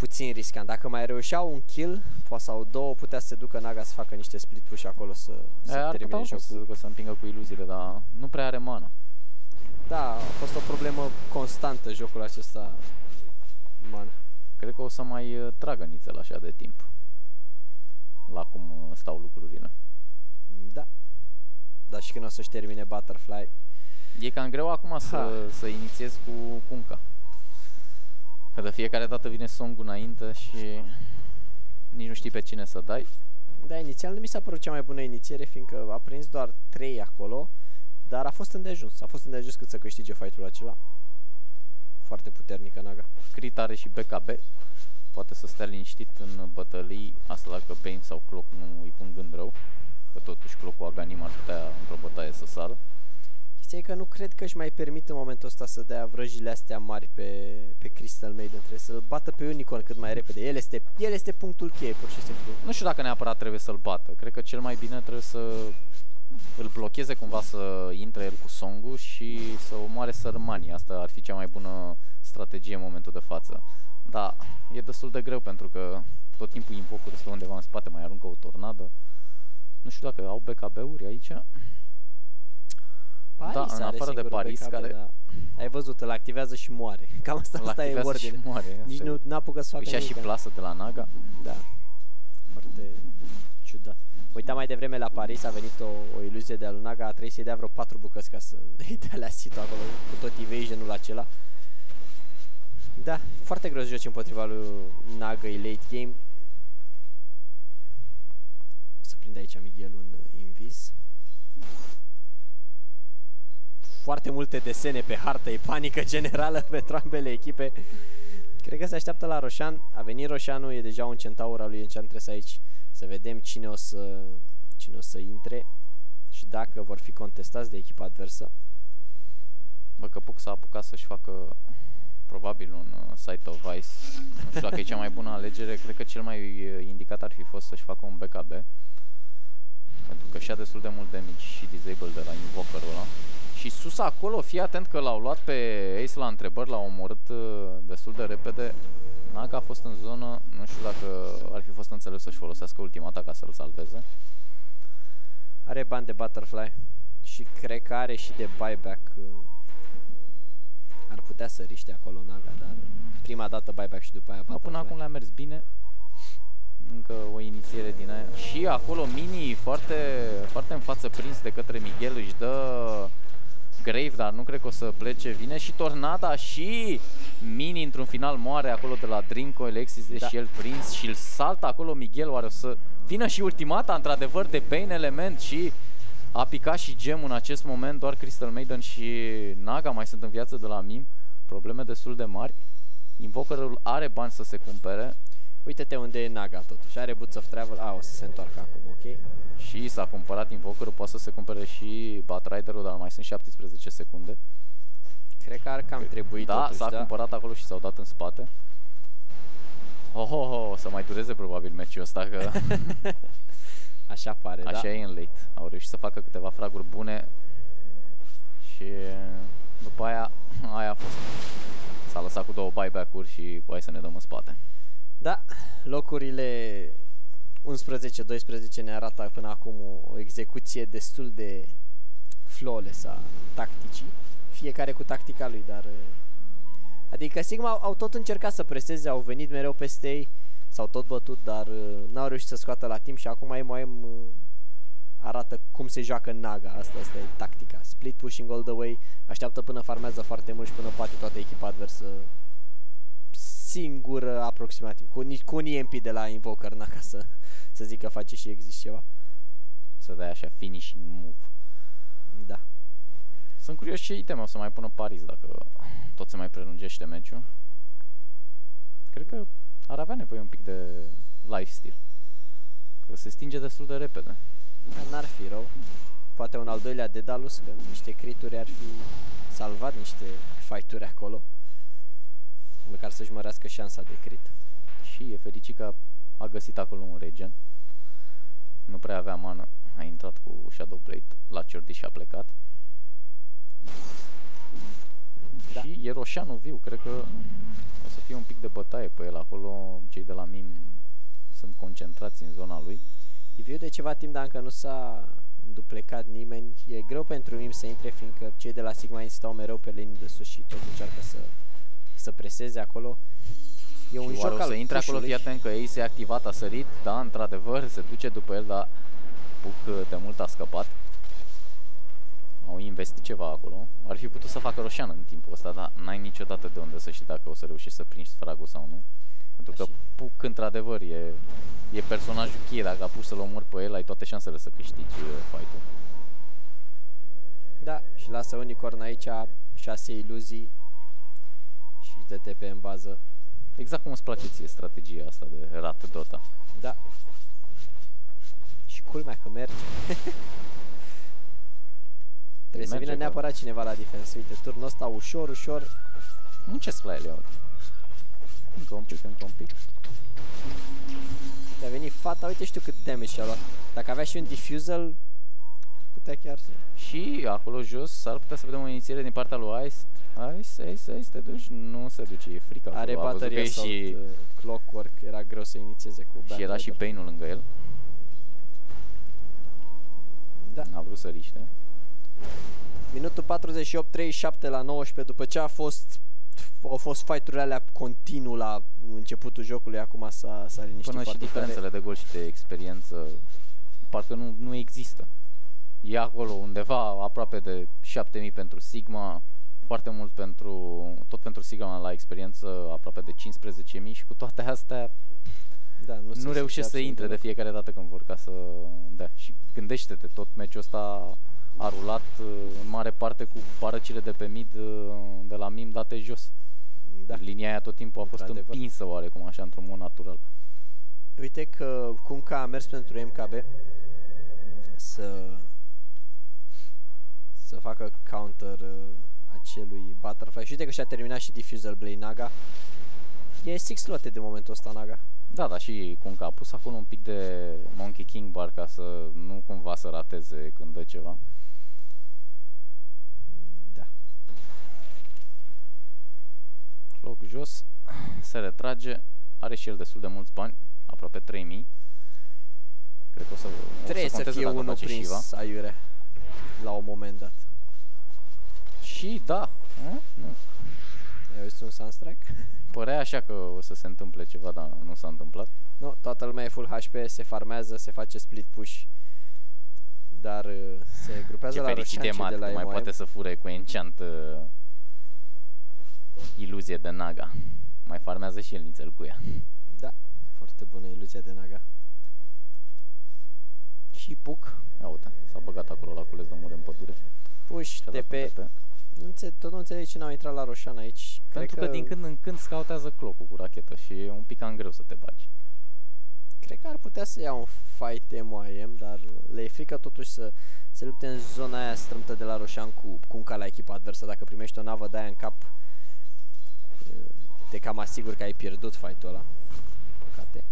puțin riscant. Dacă mai reușeau un kill sau două, putea să se ducă Naga să facă niște split push acolo să termine jocul. Să ducă să împingă cu iluziile, dar nu prea are mana. Da, a fost o problemă constantă jocul acesta. Mana. Cred că o să mai tragă nițel așa de timp. La cum stau lucrurile. Da. Dar și când o să-și termine Butterfly. E cam greu acum să inițiez cu Kunkka. Că de fiecare dată vine song-ul înainte și nici nu știi pe cine să dai. Da, inițial nu mi s-a părut cea mai bună inițiere, fiindcă a prins doar 3 acolo. Dar a fost îndeajuns. A fost îndeajuns cât să câștige fight-ul acela. Foarte puternică Naga. Crit are și BKB. Poate să stea liniștit în bătălii. Asta dacă Bane sau Clock nu îi pun gând rău. Că totuși Clock-ul Aghanim ar putea într-o bătaie să sară. Chestia e că nu cred că își mai permit în momentul ăsta să dea vrăjile astea mari pe Crystal Maiden. Trebuie să-l bată pe Unicorn cât mai repede. El este punctul cheie, pur și simplu. Nu știu dacă neapărat trebuie să-l bată. Cred că cel mai bine trebuie să îl blocheze cumva să intre el cu song-ul și să omoare sărmanii. Asta ar fi cea mai bună strategie în momentul de față. Da, e destul de greu pentru că tot timpul invocul stă undeva în spate, mai aruncă o tornadă. Nu știu dacă au BKB-uri aici. Paris da, în afară de Paris, BKB, care... Da. Ai văzut, îl activează și moare. Cam asta e ordine. Nici nu apucă să facă nimic. Și plasă de la Naga. Da. Foarte ciudat. Uitam mai devreme la Paris, a venit o iluzie de-a lui Naga, a trebuit să-i dea vreo 4 bucăți ca să îi dea la sit acolo, cu tot evasion-ul acela. Da, foarte greu să joci împotriva lui Naga, e late game. O să prind aici Miguel un invis. Foarte multe desene pe hartă, e panică generală pentru ambele echipe. Cred că se așteaptă la Roshan. A venit Roshanul, e deja un centaur al lui Enchantress aici. Să vedem cine o să intre și dacă vor fi contestați de echipa adversă. Bă, că Puck s-a apucat să-și facă probabil un Sight of Ice. Nu știu dacă e cea mai bună alegere. Cred că cel mai indicat ar fi fost să-și facă un BKB. Pentru că și-a destul de mult damage și disable de la invokerul ăla. Și sus acolo, fii atent că l-au luat pe Ace la întrebări, l-au omorât destul de repede. Naga a fost în zonă, nu știu dacă ar fi fost înțeles să-și folosească ultimata ca să-l salveze. Are bani de Butterfly și cred că are și de buyback. Ar putea să riște acolo Naga, dar prima dată buyback și după aia Butterfly. Până acum le-a mers bine. Încă o inițiere din aia. Și acolo Mini foarte, foarte în față prins de către Miguel, își dă Grave, dar nu cred că o să plece. Vine și Tornada și Mini într-un final moare acolo de la Drinko. Alexis de și el prins și îl saltă acolo Miguel. Oare o să vină și ultimata într-adevăr de Bane Element și a picat și gemul în acest moment. Doar Crystal Maiden și Naga mai sunt în viață de la Mim. Probleme destul de mari. Invokerul are bani să se cumpere. Uite-te unde e Naga totuși, are Boots of Travel, o să se întoarcă acum, ok? Și s-a cumpărat Invokerul, poate să se cumpere și Batrider-ul, dar mai sunt 17 secunde. Cred că ar cam trebui totuși, s-a cumpărat acolo și s-au dat în spate. O să mai dureze probabil meciul ăsta, că... Așa pare, așa e în late. Au reușit să facă câteva fraguri bune și după aia a fost. S-a lăsat cu 2 buyback-uri și hai să ne dăm în spate. Da, locurile 11-12 ne arată până acum o execuție destul de flawless a tacticii. Fiecare cu tactica lui, dar... Adică Sigma au tot încercat să preseze, au venit mereu peste ei, s-au tot bătut, dar n-au reușit să scoată la timp și acum MOM arată cum se joacă Naga. Asta e tactica. Split pushing all the way, așteaptă până farmează foarte mult și până poate toată echipa adversă singur aproximativ, cu un EMP de la Invoker, ca să zic că face și exist ceva. Să dai așa finishing move. Da. Sunt curios ce item o să mai pună Paris dacă tot se mai prelungește meciul. Cred că ar avea nevoie un pic de lifesteal. Că se stinge destul de repede. N-ar fi rău. Poate un al doilea Dedalus, că niște crituri ar fi salvat niște fight-uri acolo. Măcar să-și mărească șansa de crit. Și e fericit că a găsit acolo un regen. Nu prea avea mană. A intrat cu Shadow Blade la Ciordi și a plecat. Da. Și e roșianul viu, cred că o să fie un pic de bătaie pe el acolo. Cei de la MIM sunt concentrați în zona lui. E viu de ceva timp, dar încă nu s-a duplecat nimeni. E greu pentru MIM să intre, fiindcă cei de la Sigma stau mereu pe linii de sus și tot încearcă să preseze acolo. E un joc al să intre acolo, fii atent că Ace e activat, a sărit, da, într-adevăr, se duce după el, dar Puc de mult a scăpat. Au investit ceva acolo. Ar fi putut să facă roșeană în timpul ăsta, dar n-ai niciodată de unde să știi dacă o să reușești să prinzi fragul sau nu. Pentru că Puc, într-adevăr, e personajul cheie. Dacă apuci să-l omori pe el, ai toate șansele să câștigi fight-ul. Da, și lasă Unicorn aici 6 iluzii și dă TP în bază. Exact cum îți place ție strategia asta de rat Dota. Da. Și culmea că merge. Trebuie să vină neapărat cineva la defense. Uite, turnul ăsta ușor, ușor. Muncesc la el, iau. Încă un pic, încă un pic. A venit fata, uite știu cât damage și-a luat. Dacă avea și un diffusal, putea chiar să... Și acolo jos s-ar putea să vedem o inițiere din partea lui Ice. Ice, te duci? Nu se duce, e frică. Are baterie și Clockwork, era greu să inițieze cu și era și Pain-ul lângă el. Da. N-a vrut să riște. Minutul 48, 37 la 19, după ce au fost fight-urile alea continuu la începutul jocului, acum s-a liniștit. Până și diferențele de gol și de experiență parcă nu există. E acolo undeva aproape de 7000 pentru Sigma, foarte mult tot pentru Sigma la experiență, aproape de 15.000 și cu toate astea da, nu reușește să intre de fiecare dată când vor ca să... Da, și gândește-te, tot meciul ăsta a rulat în mare parte cu barăcile de pe mid de la MIM date jos. Da. Linia aia tot timpul a fost împinsă oarecum așa într-un mod natural. Uite că Kunkka a mers pentru MKB să facă counter acelui Butterfly. Și uite că și-a terminat și Diffusal Blade Naga. E 6 slote de momentul ăsta Naga. Da, dar și Kunkka a pus acolo un pic de Monkey King Bar ca să nu cumva să rateze când dă ceva. Da. Clock jos, se retrage, are și el destul de mulți bani, aproape 3000. Cred că trebuie să fie unul prins aiure la un moment dat. Și da, nu. Ai văzut un Sunstrike? Părea așa că o să se întâmple ceva, dar nu s-a întâmplat. Nu, toată lumea e full HP, se farmează, se face split push. Dar se grupează la roșian de la mai poate să fure cu enchant iluzie de Naga. Mai farmează și el nițel cu ea. Da, foarte bună iluzia de Naga. Și Puc, ia uite, s-a băgat acolo la cules de mure în pădure. Push, TP. Tot nu înțeleg ce n-au intrat la roșan aici. Pentru că din când în când scautează clocul cu rachetă și e un pic cam greu să te bagi. Cred că ar putea să ia un fight MYM, dar le e frică totuși să se lupte în zona aia strâmtă de la roșan cu Kunkka la echipa adversă. Dacă primești o navă de aia în cap, te cam asigur că ai pierdut fight-ul ăla. Păcate.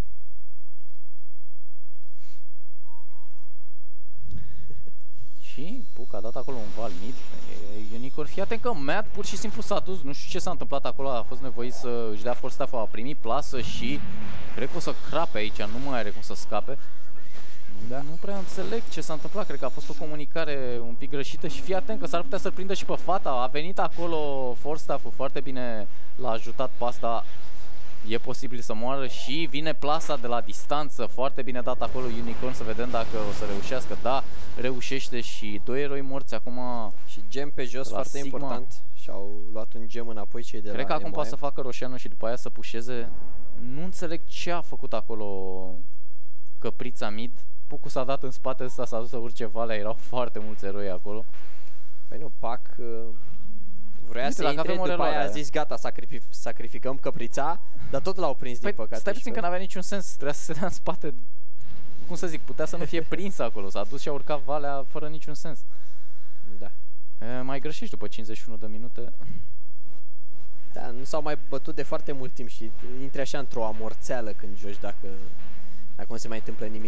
Și Puc a dat acolo un val mid. Unicorn, fii atent că Mad pur și simplu s-a dus, nu știu ce s-a întâmplat acolo, a fost nevoit să își dea force staff-ul, a primit plasă și cred că o să crape aici, nu mai are cum să scape. Da. Nu prea înțeleg ce s-a întâmplat, cred că a fost o comunicare un pic greșită și fii atent că s-ar putea să-l prindă și pe fata. A venit acolo force staff-ul, foarte bine l-a ajutat pe asta. E posibil să moară și vine plasa de la distanță, foarte bine dat acolo Unicorn, să vedem dacă o să reușească. Da, reușește și 2 eroi morți acum. Și gem pe jos, foarte Sigma. Important. Și-au luat un gem înapoi cei de la Cred că acum poate să facă roșeanul și după aia să pușeze. Nu înțeleg ce a făcut acolo căprița mid. Pucu s-a dat în spate ăsta, s-a dus să urce valea, erau foarte mulți eroi acolo. Păi nu, Pac vrea să intre, după aia a zis gata, sacrificăm căprița, dar tot l-au prins din păcate. Stai puțin că n-avea niciun sens, trebuia să se dea în spate, cum să zic, putea să nu fie prins acolo, s-a dus și a urcat valea fără niciun sens. Da. Mai greșești după 51 de minute. Da, nu s-au mai bătut de foarte mult timp și intri așa într-o amorțeală când joci, dacă nu se mai întâmplă nimic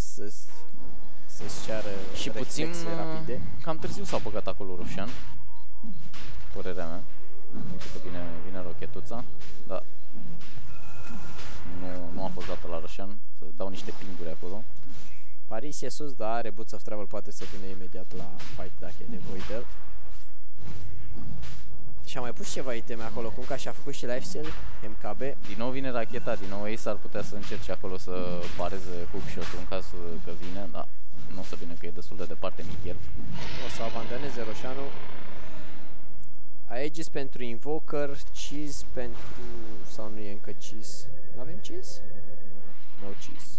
să-ți ceară și puțin rapide. Cam târziu s-au băgat acolo roșan. Părerea mea. Uite că vine rochetuța. Da. Nu a fost dată la Roșan. Să dau niște pinguri acolo. Paris e sus, dar are Boots of Travel, poate să vină imediat la fight dacă e nevoie de el. Și a mai pus ceva iteme acolo, cum că și-a făcut și lifesteal, MKB. Din nou vine racheta, din nou Ace ar putea să încerce acolo să pareze hookshot-ul în caz că vine, dar nu o să vină că e destul de departe Miguel. O să abandoneze Roșanu. Aegis pentru Invoker, Cheese pentru... sau nu e încă Cheese? Nu avem Cheese? No Cheese.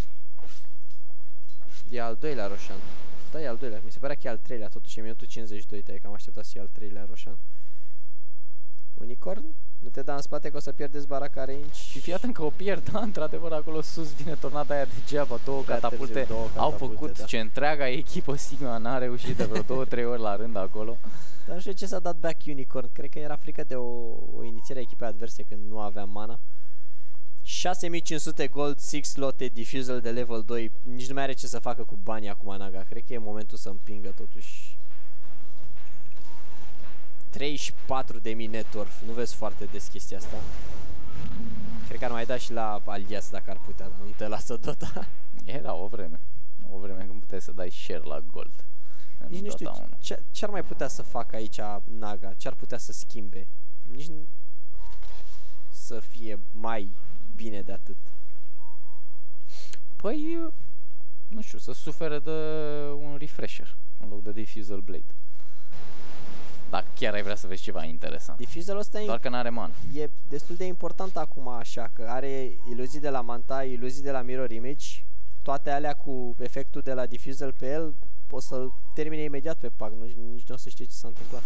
E al doilea Roșan. Da, e al doilea. Mi se părea că e al treilea, totuși e minutul 52, te-ai cam așteptat să fie al treilea Roșan. Unicorn? Nu te da în spate că o să pierdeți baraca range. Și fii atent că o pierd, da, într-adevăr acolo sus vine tornada aia degeaba, două catapulte au făcut da. Ce întreaga echipă Sigma n-a reușit de vreo 2-3 ori la rând acolo. Dar nu știu ce s-a dat back Unicorn, cred că era frică de o inițiere a echipei adverse când nu avea mana. 6500 gold, 6 slote, diffusal de level 2, nici nu mai are ce să facă cu banii acum Naga, cred că e momentul să împingă totuși. 34.000 net worth, nu vezi foarte des chestia asta. Cred că ar mai da și la alias dacă ar putea, dar nu te lasă Dota. Era o vreme când puteai să dai share la gold. Nici nu știu ce ar mai putea să facă aici Naga, ce ar putea să schimbe. Nici să fie mai bine de atât. Păi, nu știu, să sufere de un refresher în loc de Diffusal Blade. Dacă chiar ai vrea să vezi ceva interesant. Diffusalul ăsta doar că n-are mana. E destul de important acum așa, că are iluzii de la Manta, iluzii de la Mirror Image. Toate alea cu efectul de la Diffusal pe el, poți să-l termine imediat pe pack, nici nu o să știi ce s-a întâmplat.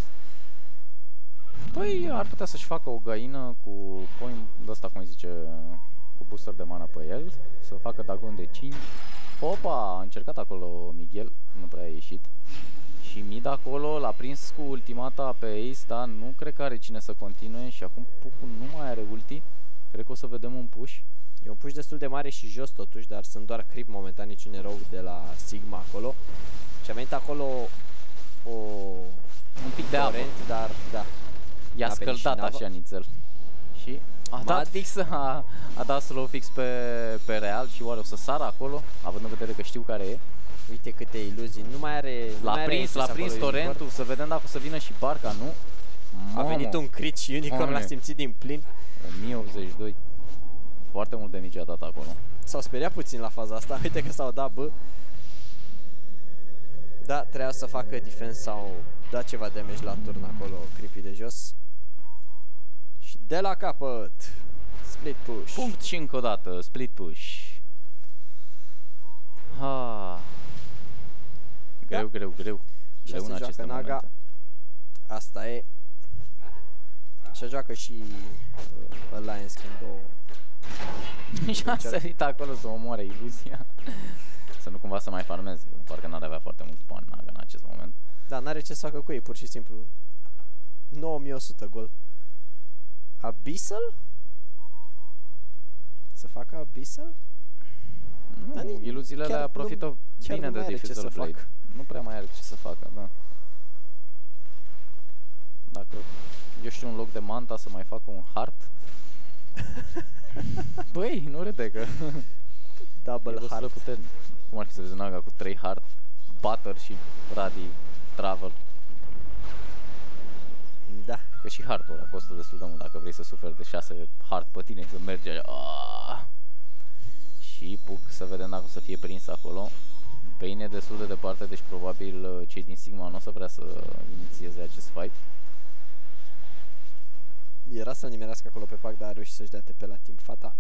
Păi ar putea să-și facă o găină cu point de ăsta, cum îi zice, cu booster de mana pe el, să facă Dagon de 5. Opa, a încercat acolo Miguel, nu prea a ieșit. Și mid acolo l-a prins cu ultimata pe Ace, dar nu cred că are cine să continue și acum Pucu nu mai are ulti. Cred că o să vedem un push. E un push destul de mare și jos totuși, dar sunt doar creep momentan, niciun erou de la Sigma acolo. Și a venit acolo un pic de apă, dar da. I-a scăldat așa nițel. Și a dat fix, a dat slow fix pe Real și oare o să sară acolo, având în vedere că știu care e. Uite câte iluzii, nu mai are... L-a prins torentul, să vedem dacă o să vină și barca, nu? A venit un crit și Unicorn l-a simțit din plin. 1082. Foarte mult damage a dat acolo. S-au speriat puțin la faza asta, uite că s-au dat bă. Da, trebuia să facă defense sau da ceva damage la turn acolo, creepy de jos. Și de la capăt, split push. Punct și încă o dată, split push. Greu, greu, greu. Greu în aceste momente. Asta e. Și joacă și Alliance când o... Și a sărit acolo să omoare iluzia. Să nu cumva să mai farmeze. Parcă n-ar avea foarte mulți bani Naga în acest moment. Da, n-are ce să facă cu ei, pur și simplu. 9100 gol. Abyssal? Să facă Abyssal? Nu, iluziile alea profită bine de Diffusal Blade. Nu prea mai are ce să facă, da. Dacă eu știu un loc de Manta să mai facă un Heart. Băi, nu râde că Double Heart. Cum ar fi să vezi Naga cu 3 Heart, Butter și Radi Travel. Da. Că și Heart-ul ăla costă destul de mult dacă vrei să suferi de 6 Heart pe tine, să mergi așa. Și Puc să vedem dacă o să fie prins acolo. Pain e destul de departe, deci probabil cei din Sigma nu o să vrea să inițieze acest fight. Era să nimerească acolo pe pack, dar a reușit să-și dea TP la timp fata.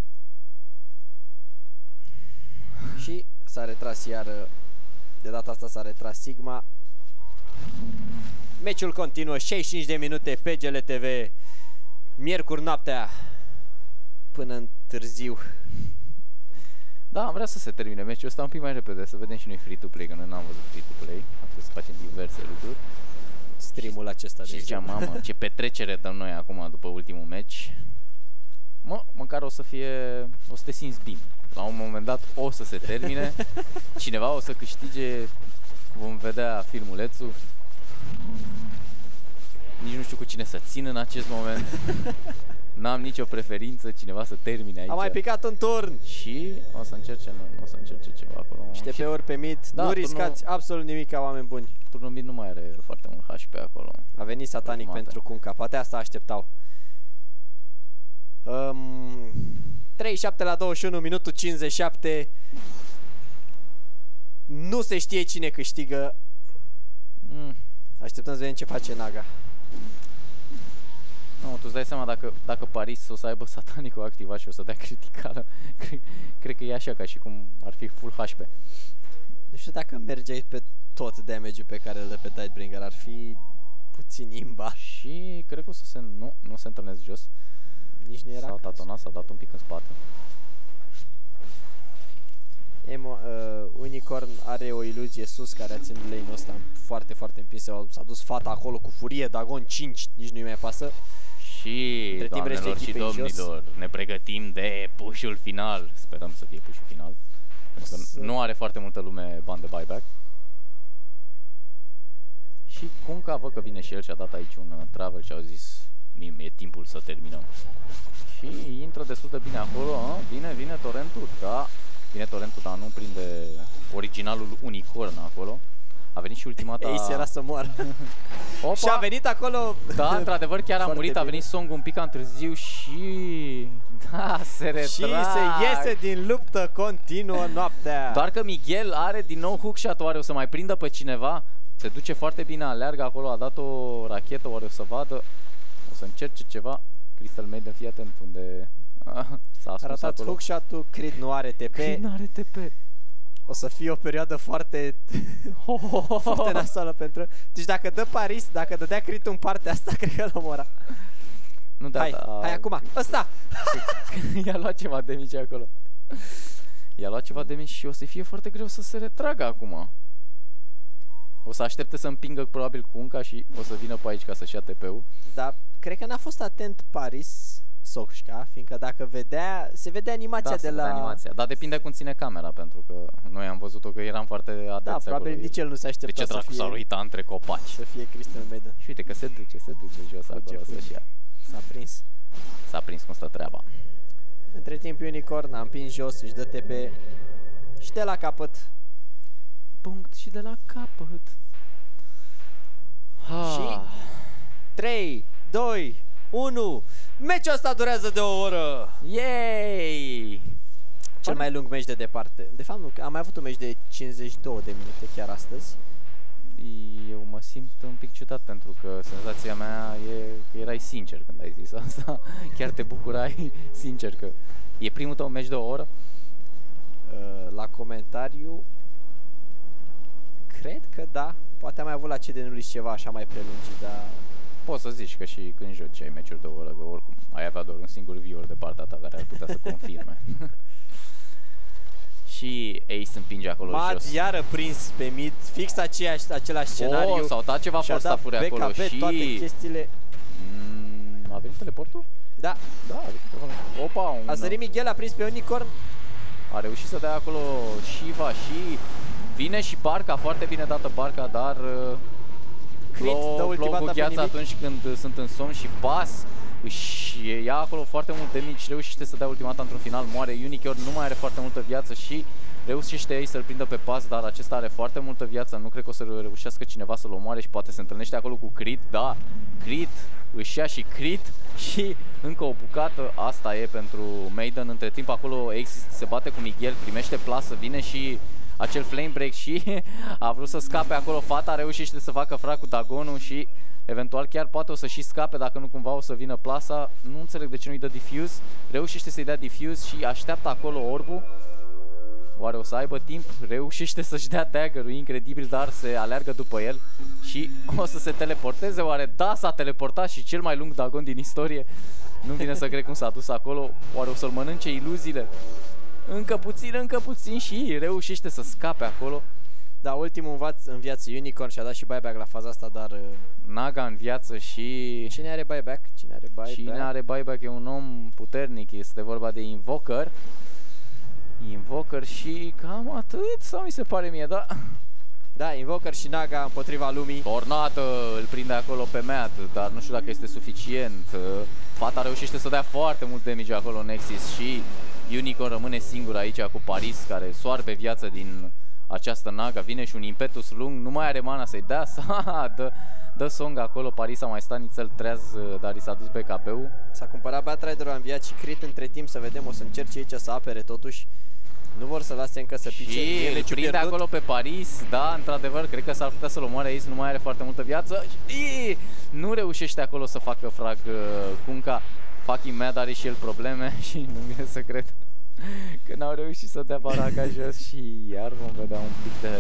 Și s-a retras iar, de data asta s-a retras Sigma. Meciul continuă, 65 de minute pe GLTV, miercuri noaptea până în târziu. Da, am vrea să se termine meciul ăsta un pic mai repede, să vedem și noi free-to-play, că noi n-am văzut free-to-play, am trebuit să facem diverse lucruri. Streamul acesta și ziceam, mamă, ce petrecere dăm noi acum după ultimul meci. Măcar o să te simți bine. La un moment dat o să se termine, cineva o să câștige, vom vedea filmulețul. Nici nu știu cu cine să țin în acest moment. N-am nicio preferință, cineva să termine aici. A mai picat un turn. Și o să încerce, nu o să încerce ceva acolo. Și TP-uri pe mid, Da, nu riscați absolut nimic ca oameni buni. Turnul mid nu mai are foarte mult HP acolo. A venit satanic pentru Kunkka, poate asta așteptau. 37 la 21, minutul 57. Nu se știe cine câștigă. Așteptăm să vedem ce face Naga. Nu, tu îți dai seama dacă Paris o să aibă satanicul activat și o să dea criticală. Cred că e așa, ca și cum ar fi full HP. Nu știu dacă merge pe tot damage-ul pe care îl dă pe Tidebringer, ar fi puțin imba. Și cred că o să se... Nu se întâlnesc jos. Nici nu era tatonat, s-a dat un pic în spate. Unicorn are o iluzie sus care a ținut lane-ul ăsta foarte, foarte împins. S-a dus fata acolo cu furie, Dagon 5, nici nu-i mai pasă. Și, doamnelor și domnilor, ne pregătim de push-ul final. Sperăm să fie push-ul final. Pentru că nu are foarte multă lume bani de buyback. Și Kunkka văd că vine și el și a dat aici un travel și au zis e timpul să terminăm. Și intră destul de bine acolo, vine torentul, da. Vine torentul, dar nu prinde originalul Unicorn acolo. A venit și ultimata... Ace era să moară. Și a venit acolo... Da, într-adevăr chiar a murit, a venit Song un pic cam târziu și... Da, se retrag. Și se iese din luptă, continuă noaptea. Doar că Miguel are din nou hookshot, oare o să mai prindă pe cineva? Se duce foarte bine, aleargă acolo, a dat o rachetă, oare o să vadă? O să încerce ceva. Crystal Maiden, fii atent unde s-a ascuns ratat hookshot-ul, Creed nu are TP. Creed nu are TP. O să fie o perioadă foarte foarte nasoală pentru... Deci dacă dă Paris, dacă dădea Creed în partea asta, cred că l-omora. Nu, da, hai acum, ăsta! I-a luat ceva damage acolo. I-a luat ceva damage și o să fie foarte greu să se retragă acum. O să aștepte să împingă probabil Kunkka și o să vină pe aici ca să-și ia TP-ul. Da, cred că n-a fost atent Paris Soxka, fiindcă dacă vedea, se vede animația de la... animația. Dar depinde cum ține camera, pentru că noi am văzut-o că eram foarte atenți. Da, probabil acolo. Nici el nu se aștepta de ce dracu s-a uitat între copaci. Să fie Crystal Maiden. Și uite că se duce jos acolo să-și ia. S-a prins. S-a prins cum stă treaba. Între timp Unicorn a împins jos, își dă TP și de la capăt. Punct și de la capăt. Și 3, 2, 1. Meciul ăsta durează de o oră. Yay! Cel mai lung meci de departe. De fapt, nu, am mai avut un meci de 52 de minute chiar astăzi. Eu mă simt un pic ciudat pentru că senzația mea e că erai sincer când ai zis asta. Chiar te bucurai sincer că e primul tău meci de o oră? La comentariu cred că da. Poate am mai avut la CDN-ului ceva așa mai prelungit, dar... Poți să zici că și când joci ai meciuri de o oră, că oricum ai avea doar un singur viewer de partea ta care ar putea să confirme. Și Ace împinge acolo jos. Iară prins pe mid, fix același scenariu. S-au dat ceva forța furie acolo și... toate chestiile. A venit teleportul? Da. Da, a venit teleportul. Opa, a sărit Miguel, a prins pe Unicorn. A reușit să dea acolo Shiva și vine și barca, foarte bine dată barca, dar Plow cu gheața atunci când sunt în somn și Pas își ia acolo foarte mult damage și reușește să dea ultimata într-un final, moare. Unicorn nu mai are foarte multă viață și reușește ei să-l prindă pe Pas, dar acesta are foarte multă viață, nu cred că o să reușească cineva să-l omoare și poate se întâlnește acolo cu Creed, da, Creed își ia și Creed și încă o bucată, asta e pentru Maiden. Între timp acolo Ace se bate cu Miguel, primește plasă, vine și acel flame break și a vrut să scape acolo fata, reușește să facă frag cu Dagonul și eventual chiar poate o să și scape dacă nu cumva o să vină plasa. Nu înțeleg de ce nu-i dă diffuse, reușește să-i dea diffuse și așteaptă acolo orbul. Oare o să aibă timp? Reușește să-și dea dagger-ul, incredibil, dar se aleargă după el și o să se teleporteze. Oare da, s-a teleportat și cel mai lung Dagon din istorie. Nu vine să cred cum s-a dus acolo. Oare o să-l mănânce iluziile? Încă puțin și reușește să scape acolo. Da, ultimul în viață Unicorn și-a dat și buyback la faza asta, dar... Naga în viață și... Cine are buyback? Cine are buyback e un om puternic, este vorba de Invoker. Invoker și cam atât, sau mi se pare mie, da? Da, Invoker și Naga împotriva lumii. Tornado îl prinde acolo pe Mad, dar nu știu dacă este suficient. Fata reușește să dea foarte mult damage acolo Nexus și Unicorn rămâne singur aici cu Paris, care soarbe viață din această Naga. Vine și un impetus lung, nu mai are mana să-i dea. Dă song acolo, Paris a mai stat nițel treaz, dar i s-a dus BKB-ul. S-a cumpărat Batrider, a înviat și Crit între timp, să vedem, o să încerce aici să apere totuși. Nu vor să lase încă să pice. Și îl prinde acolo pe Paris, da, într-adevăr, cred că s-ar putea să-l omoare aici, nu mai are foarte multă viață. Și nu reușește acolo să facă frag Kunkka. Fucking Mad are și el probleme și nu vine să cred că n-au reușit să dea baraca jos și iar vom vedea un pic de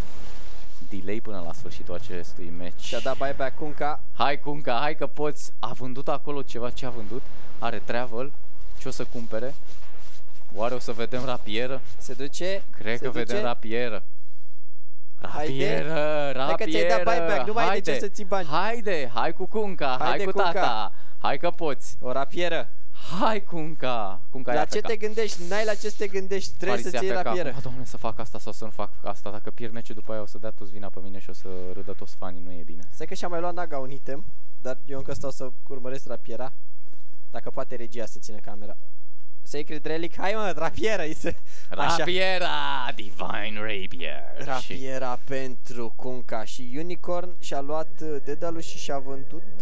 delay până la sfârșitul acestui match. Și-a dat buyback Kunkka. Hai Kunkka, hai că poți. A vândut acolo ceva, ce a vândut? Are travel, ce o să cumpere? Oare o să vedem rapieră? Se duce. Cred că vedem rapieră. Rapieră. Hai că ți-ai dat buyback, nu mai ai de ce să ții bani. Haide, hai cu Kunkka, hai cu tata. Hai că poți. O rapieră. Hai Kunkka. La ce te gândești? N-ai la ce să te gândești, trebuie să-ți iei rapieră. Doamne, să fac asta sau să nu fac asta. Dacă pierd meciul după aia o să dea toți vina pe mine și o să râdă toți fanii, nu e bine. Stai că și-a mai luat Naga un item, dar eu încă stau să urmăresc rapiera. Dacă poate regia să ține camera. Sacred Relic, hai mă, rapieră! Rapiera, Divine Rapier. Rapiera pentru Kunkka și Unicorn și-a luat Dedalus și și-a vândut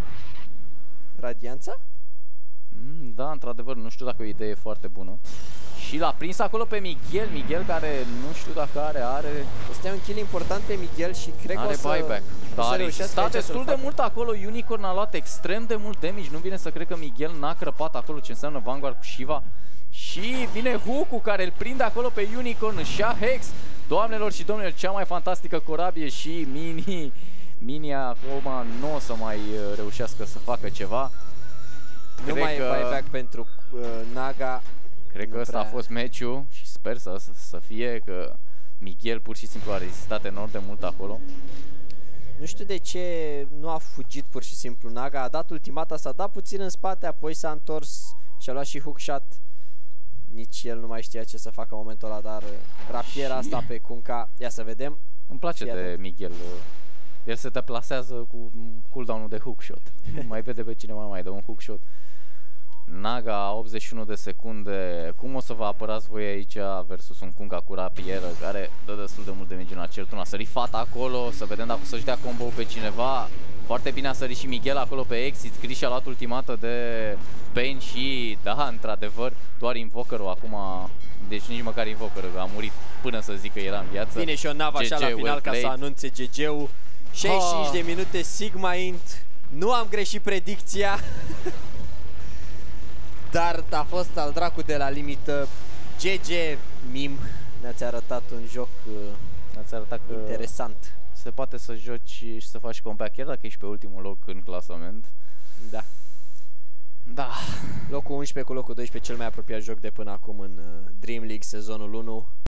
Radianța? Da, într-adevăr, nu știu dacă e o idee foarte bună. Și l-a prins acolo pe Miguel, care nu știu dacă are... Este un kill important pe Miguel și cred că o să... buyback. Dar a destul de mult acolo, Unicorn a luat extrem de mult damage, nu vine să cred că Miguel n-a crăpat acolo ce înseamnă Vanguard cu Shiva. Și vine Hook-ul care îl prinde acolo pe Unicorn, își ia Hex. Doamnelor și domnilor, cea mai fantastică corabie și Mini acum nu o să mai reușească să facă ceva. Nu mai e buyback pentru Naga. Cred că ăsta a fost meciul și sper să fie, că Miguel pur și simplu a rezistat enorm de mult acolo. Nu știu de ce nu a fugit pur și simplu Naga, a dat ultimata, s-a dat puțin în spate, apoi s-a întors și a luat și hookshot. Nici el nu mai știa ce să facă în momentul ăla, dar rapiera asta pe Kunkka, ia să vedem. Îmi place de Miguel. El se deplasează cu cooldown-ul de hookshot. Mai vede pe cineva mai dă un hookshot. Naga, 81 de secunde. Cum o să vă apărați voi aici versus un Kunkka cu rapieră care dă destul de mult de damage în acel turn? A sărit Fata acolo, să vedem dacă o să-și dea combo pe cineva. Foarte bine a sărit și Miguel acolo pe exit. Chris și-a luat ultimată de Pain și, da, într-adevăr, doar Invoker-ul acum, deci nici măcar Invoker a murit până să zic că era în viață. Vine și o navă așa la final ca să anunțe GG-ul. 65 de minute, Sigma Int. Nu am greșit predicția. Dar a fost al dracu de la limită. GG Mim. Ne-ați arătat un joc interesant. Se poate să joci și să faci comeback chiar dacă ești pe ultimul loc în clasament. Da. Da. Locul 11 cu locul 12, cel mai apropiat joc de până acum în Dream League sezonul 1.